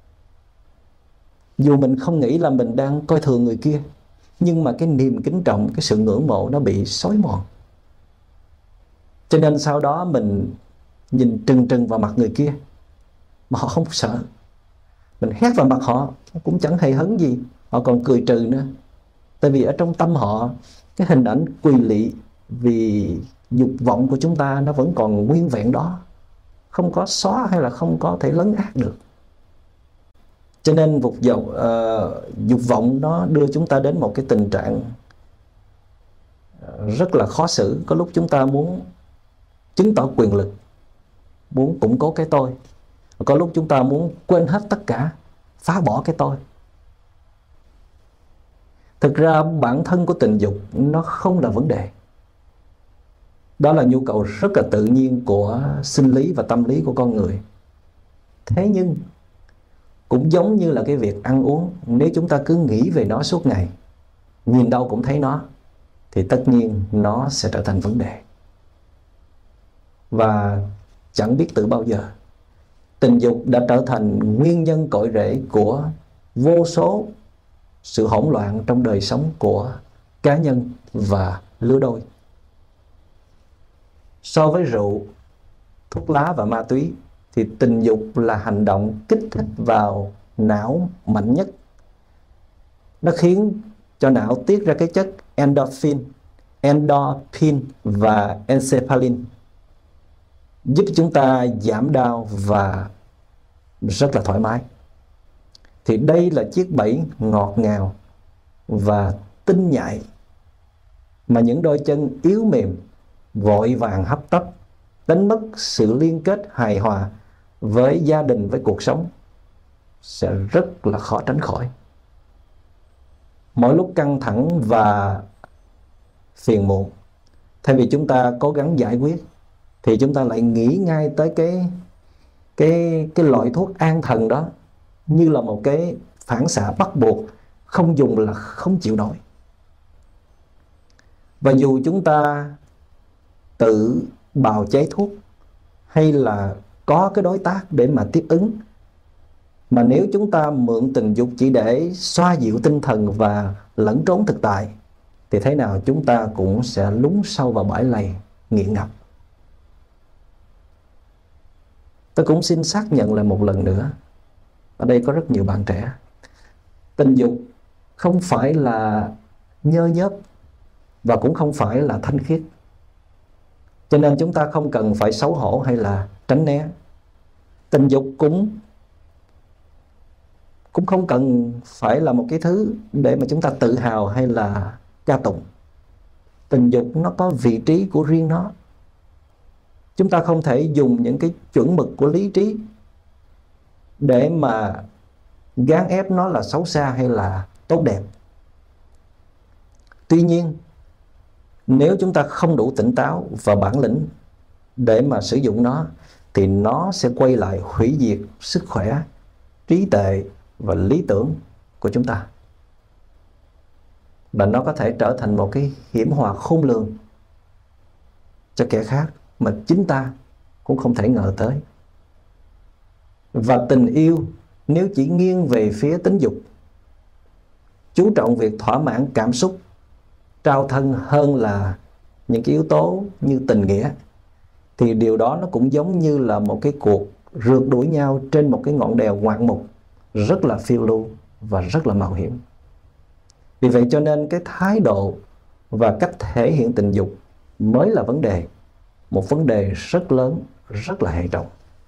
Dù mình không nghĩ là mình đang coi thường người kia, nhưng mà cái niềm kính trọng, cái sự ngưỡng mộ nó bị xói mòn. Cho nên sau đó mình nhìn trừng trừng vào mặt người kia mà họ không sợ. Mình hét vào mặt họ cũng chẳng hề hấn gì, họ còn cười trừ nữa. Tại vì ở trong tâm họ, cái hình ảnh quỳ lị vì dục vọng của chúng ta nó vẫn còn nguyên vẹn đó, không có xóa hay là không có thể lấn át được. Cho nên dục vọng, uh, dục vọng nó đưa chúng ta đến một cái tình trạng rất là khó xử. Có lúc chúng ta muốn chứng tỏ quyền lực, muốn củng cố cái tôi. Có lúc chúng ta muốn quên hết tất cả, phá bỏ cái tôi. Thực ra bản thân của tình dục nó không là vấn đề. Đó là nhu cầu rất là tự nhiên của sinh lý và tâm lý của con người. Thế nhưng cũng giống như là cái việc ăn uống, nếu chúng ta cứ nghĩ về nó suốt ngày, nhìn đâu cũng thấy nó, thì tất nhiên nó sẽ trở thành vấn đề. Và chẳng biết từ bao giờ, tình dục đã trở thành nguyên nhân cội rễ của vô số sự hỗn loạn trong đời sống của cá nhân và lứa đôi. So với rượu, thuốc lá và ma túy, thì tình dục là hành động kích thích vào não mạnh nhất. Nó khiến cho não tiết ra cái chất endorphin, endorphin và encephalin, giúp chúng ta giảm đau và rất là thoải mái. Thì đây là chiếc bẫy ngọt ngào và tinh nhạy mà những đôi chân yếu mềm vội vàng hấp tấp, đánh mất sự liên kết hài hòa với gia đình, với cuộc sống, sẽ rất là khó tránh khỏi. Mỗi lúc căng thẳng và phiền muộn, thay vì chúng ta cố gắng giải quyết, thì chúng ta lại nghĩ ngay tới cái cái cái loại thuốc an thần đó như là một cái phản xạ bắt buộc, không dùng là không chịu nổi. Và dù chúng ta tự bào chế thuốc hay là có cái đối tác để mà tiếp ứng, mà nếu chúng ta mượn tình dục chỉ để xoa dịu tinh thần và lẫn trốn thực tại, thì thế nào chúng ta cũng sẽ lún sâu vào bãi lầy nghiện ngập. Tôi cũng xin xác nhận lại một lần nữa, ở đây có rất nhiều bạn trẻ, tình dục không phải là nhơ nhớp và cũng không phải là thanh khiết. Cho nên chúng ta không cần phải xấu hổ hay là tránh né. Tình dục cũng cũng không cần phải là một cái thứ để mà chúng ta tự hào hay là ca tụng. Tình dục nó có vị trí của riêng nó. Chúng ta không thể dùng những cái chuẩn mực của lý trí để mà gán ép nó là xấu xa hay là tốt đẹp. Tuy nhiên, nếu chúng ta không đủ tỉnh táo và bản lĩnh để mà sử dụng nó, thì nó sẽ quay lại hủy diệt sức khỏe, trí tuệ và lý tưởng của chúng ta. Và nó có thể trở thành một cái hiểm họa khôn lường cho kẻ khác mà chính ta cũng không thể ngờ tới. Và tình yêu nếu chỉ nghiêng về phía tính dục, chú trọng việc thỏa mãn cảm xúc, trao thân hơn là những cái yếu tố như tình nghĩa, thì điều đó nó cũng giống như là một cái cuộc rượt đuổi nhau trên một cái ngọn đèo ngoạn mục, rất là phiêu lưu và rất là mạo hiểm. Vì vậy cho nên cái thái độ và cách thể hiện tình dục mới là vấn đề, một vấn đề rất lớn, rất là hệ trọng.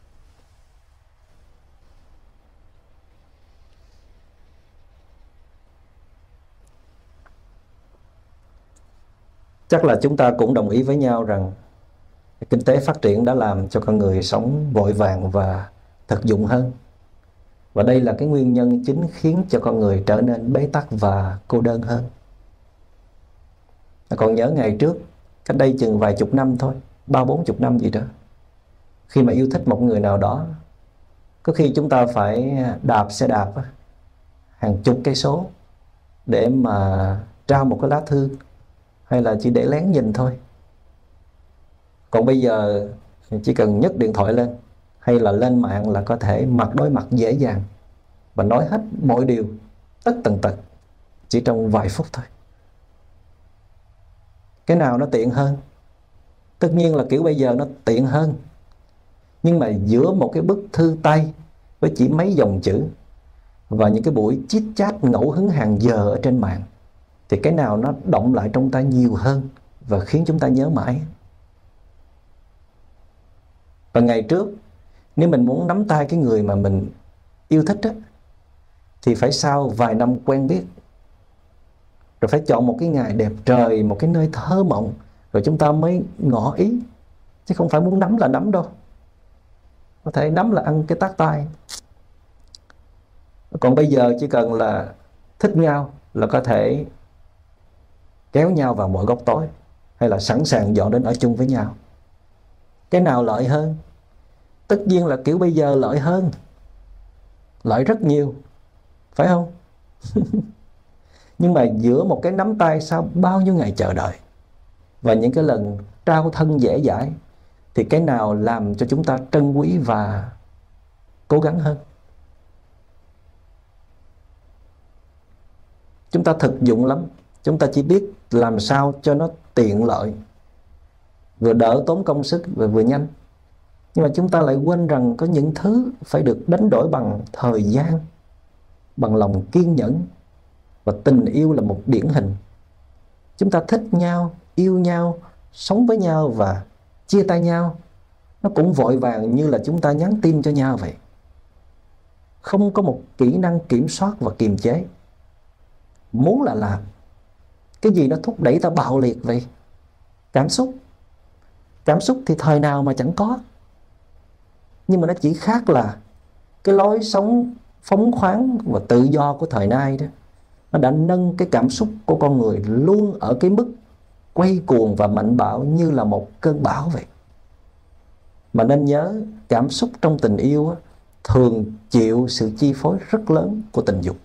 Chắc là chúng ta cũng đồng ý với nhau rằng kinh tế phát triển đã làm cho con người sống vội vàng và thực dụng hơn. Và đây là cái nguyên nhân chính khiến cho con người trở nên bế tắc và cô đơn hơn. Còn nhớ ngày trước, cách đây chừng vài chục năm thôi, ba bốn chục năm gì đó, khi mà yêu thích một người nào đó, có khi chúng ta phải đạp xe đạp hàng chục cây số để mà trao một cái lá thư, hay là chỉ để lén nhìn thôi. Còn bây giờ chỉ cần nhấc điện thoại lên hay là lên mạng là có thể mặt đối mặt dễ dàng và nói hết mọi điều tất tần tật chỉ trong vài phút thôi. Cái nào nó tiện hơn? Tất nhiên là kiểu bây giờ nó tiện hơn. Nhưng mà giữa một cái bức thư tay với chỉ mấy dòng chữ và những cái buổi chit chat ngẫu hứng hàng giờ ở trên mạng, thì cái nào nó động lại trong ta nhiều hơn và khiến chúng ta nhớ mãi? Và ngày trước, nếu mình muốn nắm tay cái người mà mình yêu thích á, thì phải sau vài năm quen biết, rồi phải chọn một cái ngày đẹp trời, một cái nơi thơ mộng, rồi chúng ta mới ngỏ ý. Chứ không phải muốn nắm là nắm đâu. Có thể nắm là ăn cái tát tay. Còn bây giờ chỉ cần là thích nhau là có thể kéo nhau vào mọi góc tối, hay là sẵn sàng dọn đến ở chung với nhau? Cái nào lợi hơn? Tất nhiên là kiểu bây giờ lợi hơn, lợi rất nhiều, phải không? Nhưng mà giữa một cái nắm tay sau bao nhiêu ngày chờ đợi và những cái lần trao thân dễ dãi, thì cái nào làm cho chúng ta trân quý và cố gắng hơn? Chúng ta thực dụng lắm, chúng ta chỉ biết làm sao cho nó tiện lợi, vừa đỡ tốn công sức và vừa nhanh. Nhưng mà chúng ta lại quên rằng có những thứ phải được đánh đổi bằng thời gian, bằng lòng kiên nhẫn. Và tình yêu là một điển hình. Chúng ta thích nhau, yêu nhau, sống với nhau và chia tay nhau, nó cũng vội vàng như là chúng ta nhắn tin cho nhau vậy. Không có một kỹ năng kiểm soát và kiềm chế. Muốn là làm. Cái gì nó thúc đẩy ta bạo liệt vậy? Cảm xúc. Cảm xúc thì thời nào mà chẳng có. Nhưng mà nó chỉ khác là cái lối sống phóng khoáng và tự do của thời nay đó, nó đã nâng cái cảm xúc của con người luôn ở cái mức quay cuồng và mạnh bạo như là một cơn bão vậy. Mà nên nhớ, cảm xúc trong tình yêu thường chịu sự chi phối rất lớn của tình dục.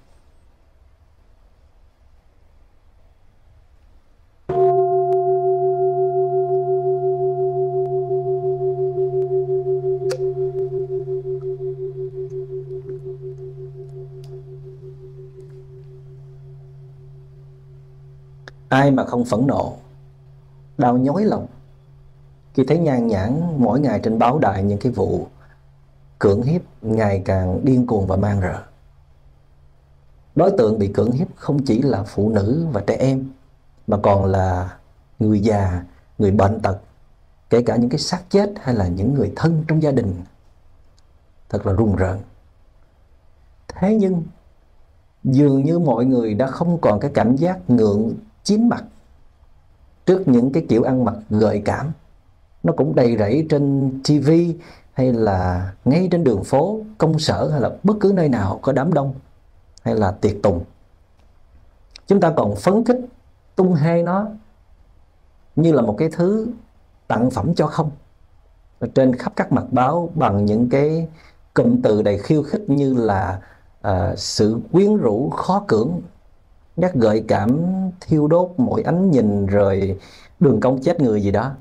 Ai mà không phẫn nộ, đau nhói lòng khi thấy nhan nhản mỗi ngày trên báo đài những cái vụ cưỡng hiếp ngày càng điên cuồng và man rợ. Đối tượng bị cưỡng hiếp không chỉ là phụ nữ và trẻ em, mà còn là người già, người bệnh tật, kể cả những cái xác chết hay là những người thân trong gia đình. Thật là rùng rợn. Thế nhưng dường như mọi người đã không còn cái cảm giác ngượng chín mặt trước những cái kiểu ăn mặc gợi cảm. Nó cũng đầy rẫy trên ti vi hay là ngay trên đường phố, công sở hay là bất cứ nơi nào có đám đông hay là tiệc tùng. Chúng ta còn phấn khích tung hê nó như là một cái thứ tặng phẩm cho không, ở trên khắp các mặt báo bằng những cái cụm từ đầy khiêu khích như là à, sự quyến rũ khó cưỡng, nét gợi cảm thiêu đốt mỗi ánh nhìn, rồi đường cong chết người gì đó.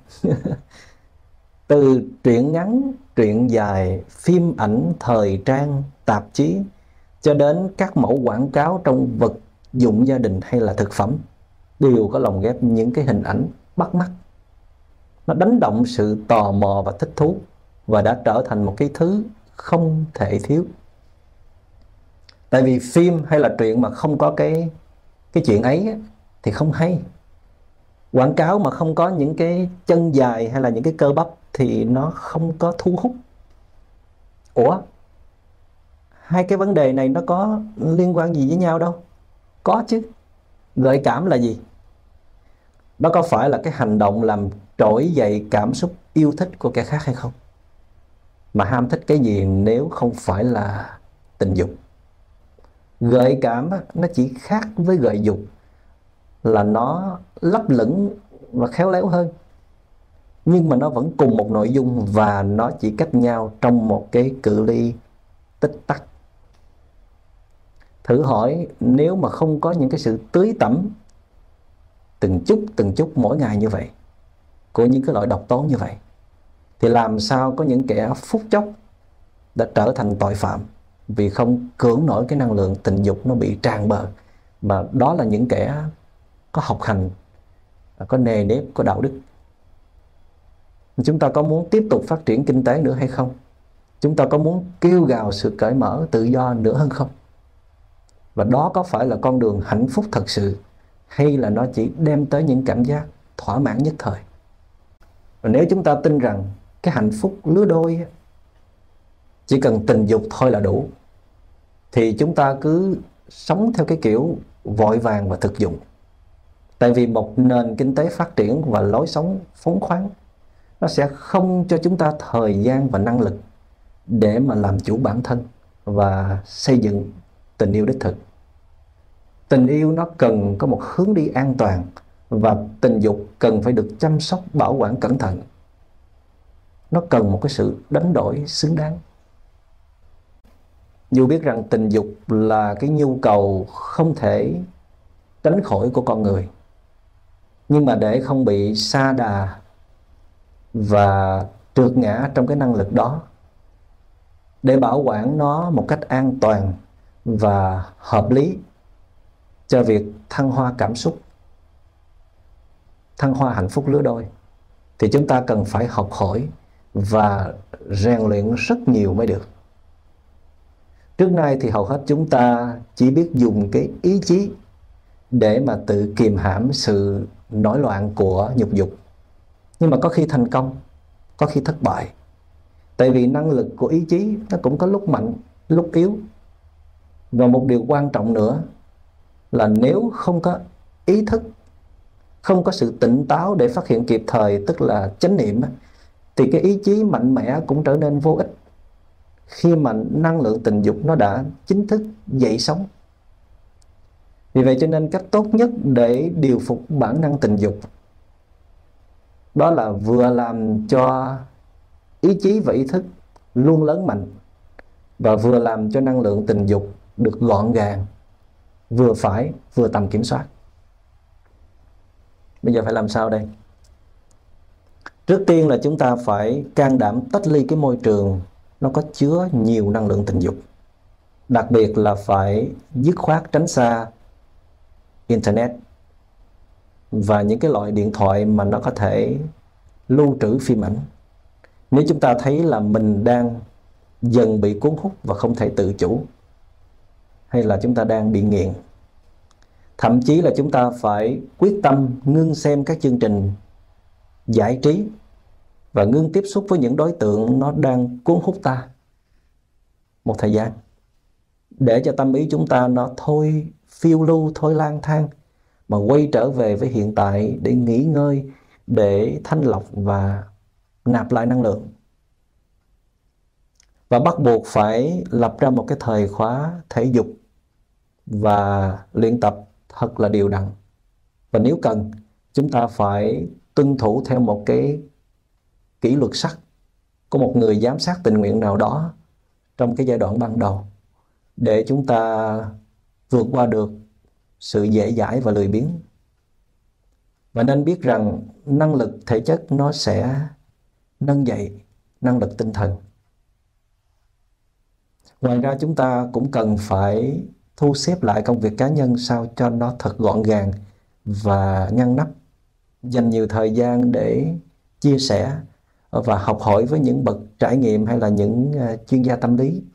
Từ truyện ngắn, truyện dài, phim ảnh, thời trang, tạp chí, cho đến các mẫu quảng cáo trong vật dụng gia đình hay là thực phẩm, đều có lồng ghép những cái hình ảnh bắt mắt. Nó đánh động sự tò mò và thích thú, và đã trở thành một cái thứ không thể thiếu. Tại vì phim hay là truyện mà không có cái cái chuyện ấy thì không hay. Quảng cáo mà không có những cái chân dài hay là những cái cơ bắp thì nó không có thu hút. Ủa? Hai cái vấn đề này nó có liên quan gì với nhau đâu? Có chứ. Gợi cảm là gì? Đó có phải là cái hành động làm trỗi dậy cảm xúc yêu thích của kẻ khác hay không? Mà ham thích cái gì nếu không phải là tình dục? Gợi cảm nó chỉ khác với gợi dục là nó lấp lửng và khéo léo hơn, nhưng mà nó vẫn cùng một nội dung và nó chỉ cách nhau trong một cái cự ly tích tắc. Thử hỏi nếu mà không có những cái sự tưới tẩm từng chút từng chút mỗi ngày như vậy của những cái loại độc tố như vậy, thì làm sao có những kẻ phút chốc đã trở thành tội phạm vì không cưỡng nổi cái năng lượng tình dục nó bị tràn bờ. Mà đó là những kẻ có học hành, có nề nếp, có đạo đức. Chúng ta có muốn tiếp tục phát triển kinh tế nữa hay không? Chúng ta có muốn kêu gào sự cởi mở, tự do nữa hơn không? Và đó có phải là con đường hạnh phúc thật sự, hay là nó chỉ đem tới những cảm giác thỏa mãn nhất thời? Và nếu chúng ta tin rằng cái hạnh phúc lứa đôi chỉ cần tình dục thôi là đủ, thì chúng ta cứ sống theo cái kiểu vội vàng và thực dụng. Tại vì một nền kinh tế phát triển và lối sống phóng khoáng, nó sẽ không cho chúng ta thời gian và năng lực để mà làm chủ bản thân và xây dựng tình yêu đích thực. Tình yêu nó cần có một hướng đi an toàn Và tình dục cần phải được chăm sóc, bảo quản cẩn thận. Nó cần một cái sự đánh đổi xứng đáng. Dù biết rằng tình dục là cái nhu cầu không thể tránh khỏi của con người, nhưng mà để không bị sa đà và trượt ngã trong cái năng lực đó, để bảo quản nó một cách an toàn và hợp lý cho việc thăng hoa cảm xúc, thăng hoa hạnh phúc lứa đôi, thì chúng ta cần phải học hỏi và rèn luyện rất nhiều mới được. Trước nay thì hầu hết chúng ta chỉ biết dùng cái ý chí để mà tự kiềm hãm sự nổi loạn của nhục dục. Nhưng mà có khi thành công, có khi thất bại. Tại vì năng lực của ý chí nó cũng có lúc mạnh, lúc yếu. Và một điều quan trọng nữa là nếu không có ý thức, không có sự tỉnh táo để phát hiện kịp thời, tức là chánh niệm, thì cái ý chí mạnh mẽ cũng trở nên vô ích khi mà năng lượng tình dục nó đã chính thức dậy sóng. Vì vậy cho nên cách tốt nhất để điều phục bản năng tình dục đó là vừa làm cho ý chí và ý thức luôn lớn mạnh, và vừa làm cho năng lượng tình dục được gọn gàng, vừa phải, vừa tầm kiểm soát. Bây giờ phải làm sao đây? Trước tiên là chúng ta phải can đảm tách ly cái môi trường nó có chứa nhiều năng lượng tình dục. Đặc biệt là phải dứt khoát tránh xa Internet và những cái loại điện thoại mà nó có thể lưu trữ phim ảnh. Nếu chúng ta thấy là mình đang dần bị cuốn hút và không thể tự chủ, hay là chúng ta đang bị nghiện, thậm chí là chúng ta phải quyết tâm ngưng xem các chương trình giải trí và ngưng tiếp xúc với những đối tượng nó đang cuốn hút ta một thời gian, để cho tâm ý chúng ta nó thôi phiêu lưu, thôi lang thang, mà quay trở về với hiện tại để nghỉ ngơi, để thanh lọc và nạp lại năng lượng. Và bắt buộc phải lập ra một cái thời khóa thể dục và luyện tập thật là đều đặn. Và nếu cần, chúng ta phải tuân thủ theo một cái kỷ luật sắt của một người giám sát tình nguyện nào đó trong cái giai đoạn ban đầu, để chúng ta vượt qua được sự dễ dãi và lười biếng. Và nên biết rằng năng lực thể chất nó sẽ nâng dậy năng lực tinh thần. Ngoài ra chúng ta cũng cần phải thu xếp lại công việc cá nhân sao cho nó thật gọn gàng và ngăn nắp, dành nhiều thời gian để chia sẻ và học hỏi với những bậc trải nghiệm hay là những uh, chuyên gia tâm lý,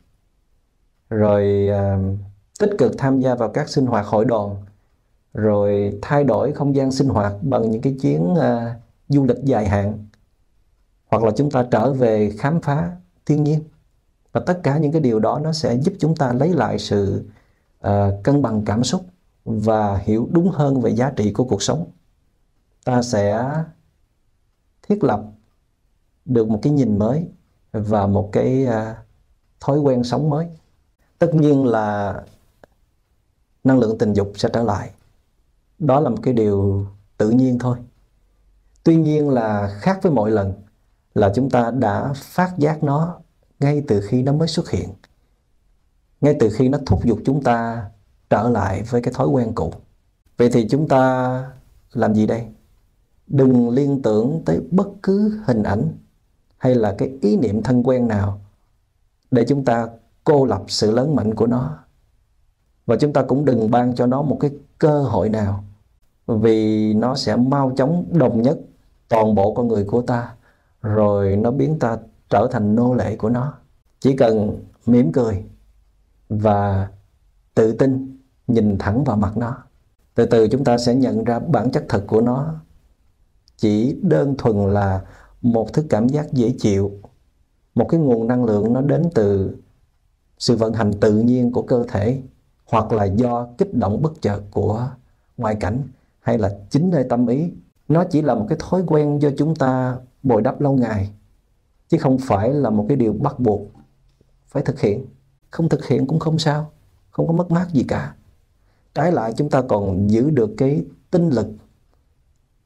rồi uh, tích cực tham gia vào các sinh hoạt hội đoàn, rồi thay đổi không gian sinh hoạt bằng những cái chuyến uh, du lịch dài hạn, hoặc là chúng ta trở về khám phá thiên nhiên. Và tất cả những cái điều đó nó sẽ giúp chúng ta lấy lại sự uh, cân bằng cảm xúc và hiểu đúng hơn về giá trị của cuộc sống. Ta sẽ thiết lập được một cái nhìn mới và một cái uh, thói quen sống mới. Tất nhiên là năng lượng tình dục sẽ trở lại. Đó là một cái điều tự nhiên thôi. Tuy nhiên là khác với mọi lần là chúng ta đã phát giác nó ngay từ khi nó mới xuất hiện, ngay từ khi nó thúc giục chúng ta trở lại với cái thói quen cũ. Vậy thì chúng ta làm gì đây? Đừng liên tưởng tới bất cứ hình ảnh hay là cái ý niệm thân quen nào để chúng ta cô lập sự lớn mạnh của nó. Và chúng ta cũng đừng ban cho nó một cái cơ hội nào, vì nó sẽ mau chóng đồng nhất toàn bộ con người của ta, rồi nó biến ta trở thành nô lệ của nó. Chỉ cần mỉm cười và tự tin nhìn thẳng vào mặt nó, từ từ chúng ta sẽ nhận ra bản chất thật của nó chỉ đơn thuần là một thứ cảm giác dễ chịu, một cái nguồn năng lượng nó đến từ sự vận hành tự nhiên của cơ thể, hoặc là do kích động bất chợt của ngoại cảnh, hay là chính nơi tâm ý. Nó chỉ là một cái thói quen do chúng ta bồi đắp lâu ngày, chứ không phải là một cái điều bắt buộc phải thực hiện. Không thực hiện cũng không sao, không có mất mát gì cả. Trái lại chúng ta còn giữ được cái tinh lực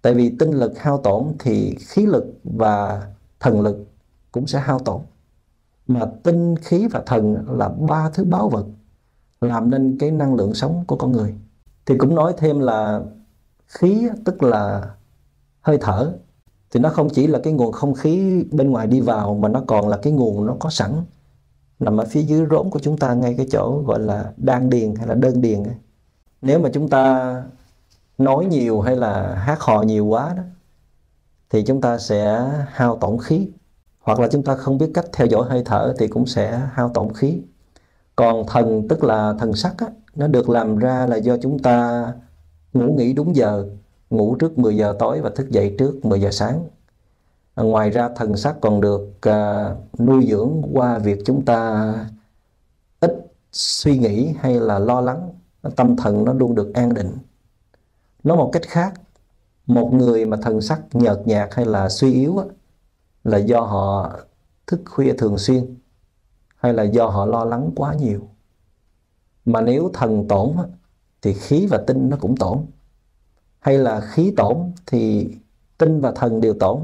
Tại vì tinh lực hao tổn thì khí lực và thần lực cũng sẽ hao tổn. Mà tinh, khí và thần là ba thứ báu vật làm nên cái năng lượng sống của con người. Thì cũng nói thêm là khí tức là hơi thở, thì nó không chỉ là cái nguồn không khí bên ngoài đi vào, mà nó còn là cái nguồn nó có sẵn nằm ở phía dưới rốn của chúng ta, ngay cái chỗ gọi là đan điền hay là đơn điền. Nếu mà chúng ta nói nhiều hay là hát hò nhiều quá đó, thì chúng ta sẽ hao tổn khí. Hoặc là chúng ta không biết cách theo dõi hơi thở thì cũng sẽ hao tổn khí. Còn thần tức là thần sắc á, nó được làm ra là do chúng ta ngủ nghỉ đúng giờ, ngủ trước mười giờ tối và thức dậy trước mười giờ sáng. Ngoài ra thần sắc còn được uh, nuôi dưỡng qua việc chúng ta ít suy nghĩ hay là lo lắng, tâm thần nó luôn được an định. Nói một cách khác, một người mà thần sắc nhợt nhạt hay là suy yếu á, là do họ thức khuya thường xuyên hay là do họ lo lắng quá nhiều. Mà nếu thần tổn á, thì khí và tinh nó cũng tổn. Hay là khí tổn thì tinh và thần đều tổn.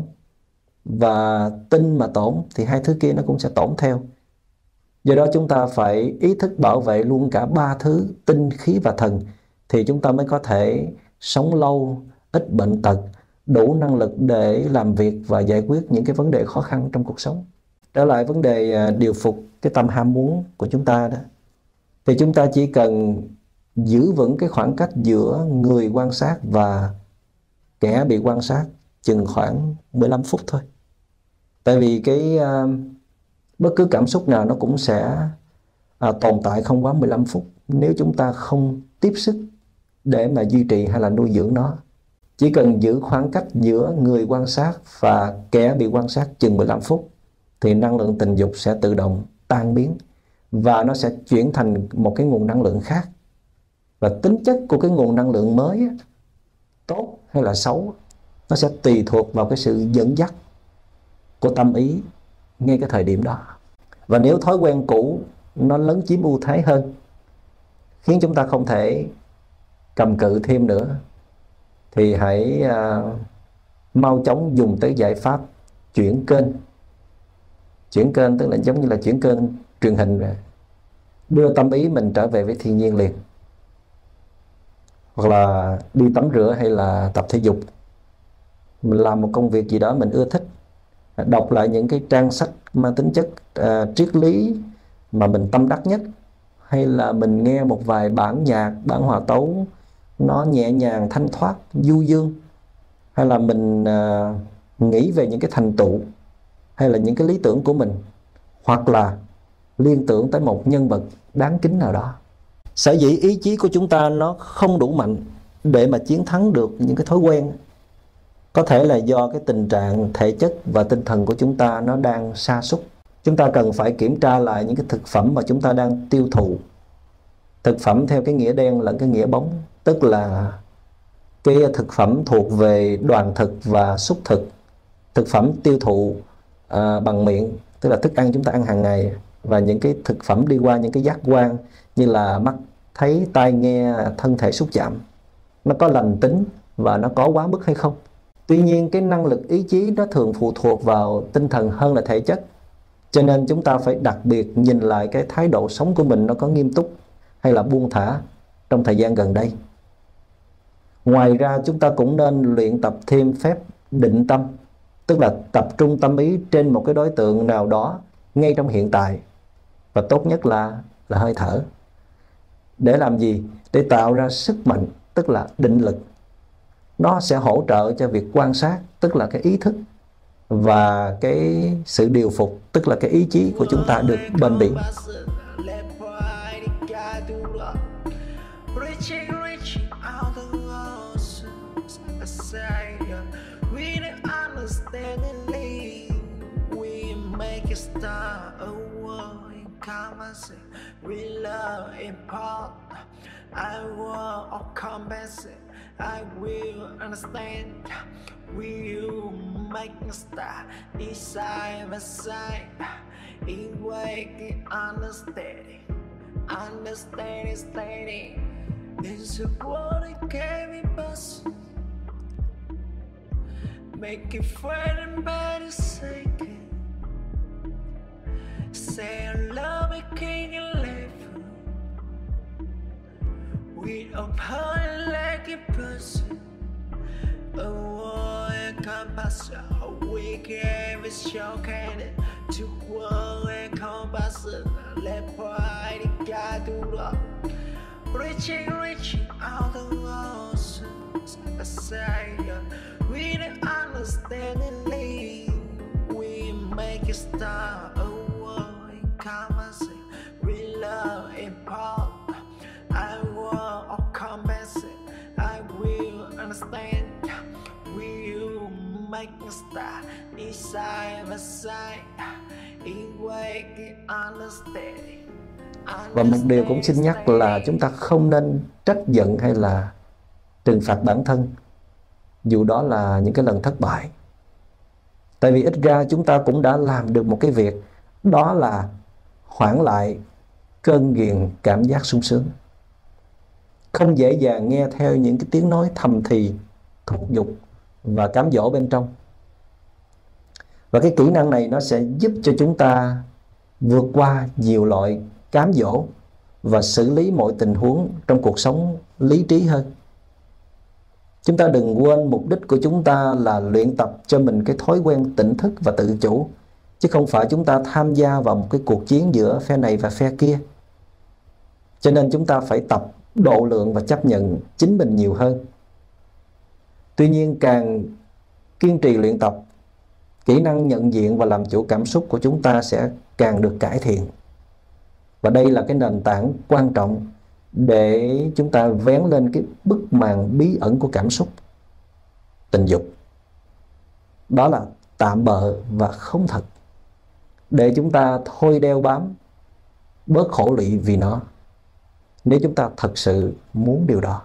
Và tinh mà tổn thì hai thứ kia nó cũng sẽ tổn theo. Do đó chúng ta phải ý thức bảo vệ luôn cả ba thứ tinh, khí và thần, thì chúng ta mới có thể sống lâu, ít bệnh tật, đủ năng lực để làm việc và giải quyết những cái vấn đề khó khăn trong cuộc sống. Trở lại vấn đề điều phục cái tâm ham muốn của chúng ta đó, thì chúng ta chỉ cần giữ vững cái khoảng cách giữa người quan sát và kẻ bị quan sát chừng khoảng mười lăm phút thôi. Tại vì cái uh, bất cứ cảm xúc nào nó cũng sẽ uh, tồn tại không quá mười lăm phút nếu chúng ta không tiếp sức để mà duy trì hay là nuôi dưỡng nó. Chỉ cần giữ khoảng cách giữa người quan sát và kẻ bị quan sát chừng mười lăm phút thì năng lượng tình dục sẽ tự động tan biến và nó sẽ chuyển thành một cái nguồn năng lượng khác. Và tính chất của cái nguồn năng lượng mới á, tốt hay là xấu, nó sẽ tùy thuộc vào cái sự dẫn dắt của tâm ý ngay cái thời điểm đó. Và nếu thói quen cũ nó lấn chiếm ưu thế hơn, khiến chúng ta không thể cầm cự thêm nữa, thì hãy uh, mau chóng dùng tới giải pháp chuyển kênh. Chuyển kênh tức là giống như là chuyển kênh truyền hình rồi. Đưa tâm ý mình trở về với thiên nhiên liền. Hoặc là đi tắm rửa hay là tập thể dục. Mình làm một công việc gì đó mình ưa thích, đọc lại những cái trang sách mang tính chất uh, triết lý mà mình tâm đắc nhất, hay là mình nghe một vài bản nhạc, bản hòa tấu nó nhẹ nhàng, thanh thoát, du dương, hay là mình uh, nghĩ về những cái thành tựu hay là những cái lý tưởng của mình, hoặc là liên tưởng tới một nhân vật đáng kính nào đó. Sở dĩ ý chí của chúng ta nó không đủ mạnh để mà chiến thắng được những cái thói quen, có thể là do cái tình trạng thể chất và tinh thần của chúng ta nó đang sa sút. Chúng ta cần phải kiểm tra lại những cái thực phẩm mà chúng ta đang tiêu thụ. Thực phẩm theo cái nghĩa đen lẫn cái nghĩa bóng, tức là cái thực phẩm thuộc về đoàn thực và xúc thực. Thực phẩm tiêu thụ à, bằng miệng, tức là thức ăn chúng ta ăn hàng ngày, và những cái thực phẩm đi qua những cái giác quan như là mắt thấy, tai nghe, thân thể xúc chạm, nó có lành tính và nó có quá mức hay không. Tuy nhiên cái năng lực ý chí nó thường phụ thuộc vào tinh thần hơn là thể chất. Cho nên chúng ta phải đặc biệt nhìn lại cái thái độ sống của mình nó có nghiêm túc hay là buông thả trong thời gian gần đây. Ngoài ra chúng ta cũng nên luyện tập thêm phép định tâm, tức là tập trung tâm ý trên một cái đối tượng nào đó ngay trong hiện tại, và tốt nhất là là hơi thở. Để làm gì? Để tạo ra sức mạnh, tức là định lực. Nó sẽ hỗ trợ cho việc quan sát, tức là cái ý thức, và cái sự điều phục, tức là cái ý chí của chúng ta được bền bỉ. I will compensate. I will understand. Will make a start. Decide by side. In way understanding. Understanding steady. This is what it can be possible. make it frightened by the second. Say I love it, can you live with a heart like a person? A war encompasses a weekend with showcasing to war encompasses. Let pride guide to the reaching, reaching out the oceans. I say, we don't understand it. We make it start a war encompassing. We love it, part. I will compensate. I will understand. We'll make a start. Each side by side. In way it understand. Và một điều cũng xin nhắc là chúng ta không nên trách giận hay là trừng phạt bản thân, dù đó là những cái lần thất bại. Tại vì ít ra chúng ta cũng đã làm được một cái việc, đó là hoãn lại cơn nghiền cảm giác sung sướng. Không dễ dàng nghe theo những cái tiếng nói thầm thì, thúc giục và cám dỗ bên trong. Và cái kỹ năng này nó sẽ giúp cho chúng ta vượt qua nhiều loại cám dỗ và xử lý mọi tình huống trong cuộc sống lý trí hơn. Chúng ta đừng quên mục đích của chúng ta là luyện tập cho mình cái thói quen tỉnh thức và tự chủ, chứ không phải chúng ta tham gia vào một cái cuộc chiến giữa phe này và phe kia. Cho nên chúng ta phải tập độ lượng và chấp nhận chính mình nhiều hơn. Tuy nhiên, càng kiên trì luyện tập, kỹ năng nhận diện và làm chủ cảm xúc của chúng ta sẽ càng được cải thiện. Và đây là cái nền tảng quan trọng để chúng ta vén lên cái bức màn bí ẩn của cảm xúc tình dục. Đó là tạm bợ và không thật, để chúng ta thôi đeo bám, bớt khổ lụy vì nó, nếu chúng ta thật sự muốn điều đó.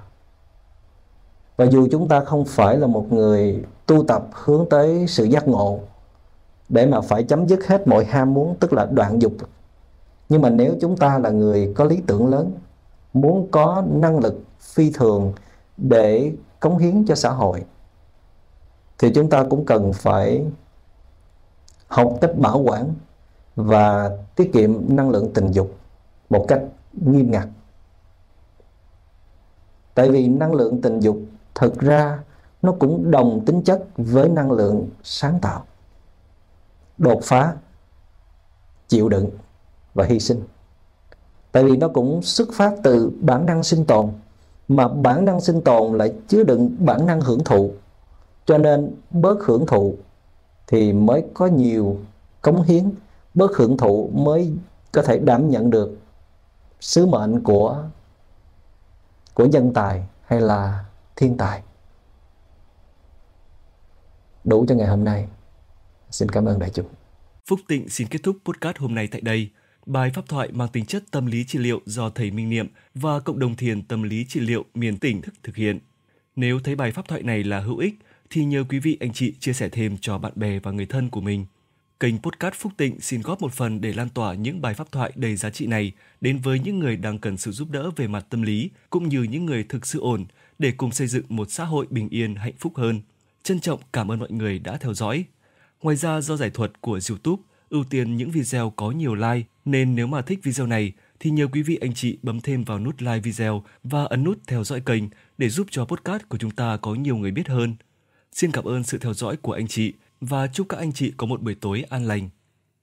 Và dù chúng ta không phải là một người tu tập hướng tới sự giác ngộ để mà phải chấm dứt hết mọi ham muốn, tức là đoạn dục, nhưng mà nếu chúng ta là người có lý tưởng lớn, muốn có năng lực phi thường để cống hiến cho xã hội, thì chúng ta cũng cần phải học cách bảo quản và tiết kiệm năng lượng tình dục một cách nghiêm ngặt. Tại vì năng lượng tình dục thực ra nó cũng đồng tính chất với năng lượng sáng tạo, đột phá, chịu đựng và hy sinh. Tại vì nó cũng xuất phát từ bản năng sinh tồn, mà bản năng sinh tồn lại chứa đựng bản năng hưởng thụ. Cho nên bớt hưởng thụ thì mới có nhiều cống hiến, bớt hưởng thụ mới có thể đảm nhận được sứ mệnh của, của nhân tài hay là thiên tài. Đủ cho ngày hôm nay. Xin cảm ơn đại chúng. Phúc Tịnh xin kết thúc podcast hôm nay tại đây. Bài pháp thoại mang tính chất tâm lý trị liệu do thầy Minh Niệm và cộng đồng thiền tâm lý trị liệu miền tỉnh thức thực hiện. Nếu thấy bài pháp thoại này là hữu ích thì nhờ quý vị anh chị chia sẻ thêm cho bạn bè và người thân của mình. Kênh podcast Phúc Tịnh xin góp một phần để lan tỏa những bài pháp thoại đầy giá trị này đến với những người đang cần sự giúp đỡ về mặt tâm lý, cũng như những người thực sự ổn, để cùng xây dựng một xã hội bình yên, hạnh phúc hơn. Trân trọng cảm ơn mọi người đã theo dõi. Ngoài ra, do giải thuật của YouTube ưu tiên những video có nhiều like, nên nếu mà thích video này thì nhờ quý vị anh chị bấm thêm vào nút like video và ấn nút theo dõi kênh để giúp cho podcast của chúng ta có nhiều người biết hơn. Xin cảm ơn sự theo dõi của anh chị và chúc các anh chị có một buổi tối an lành.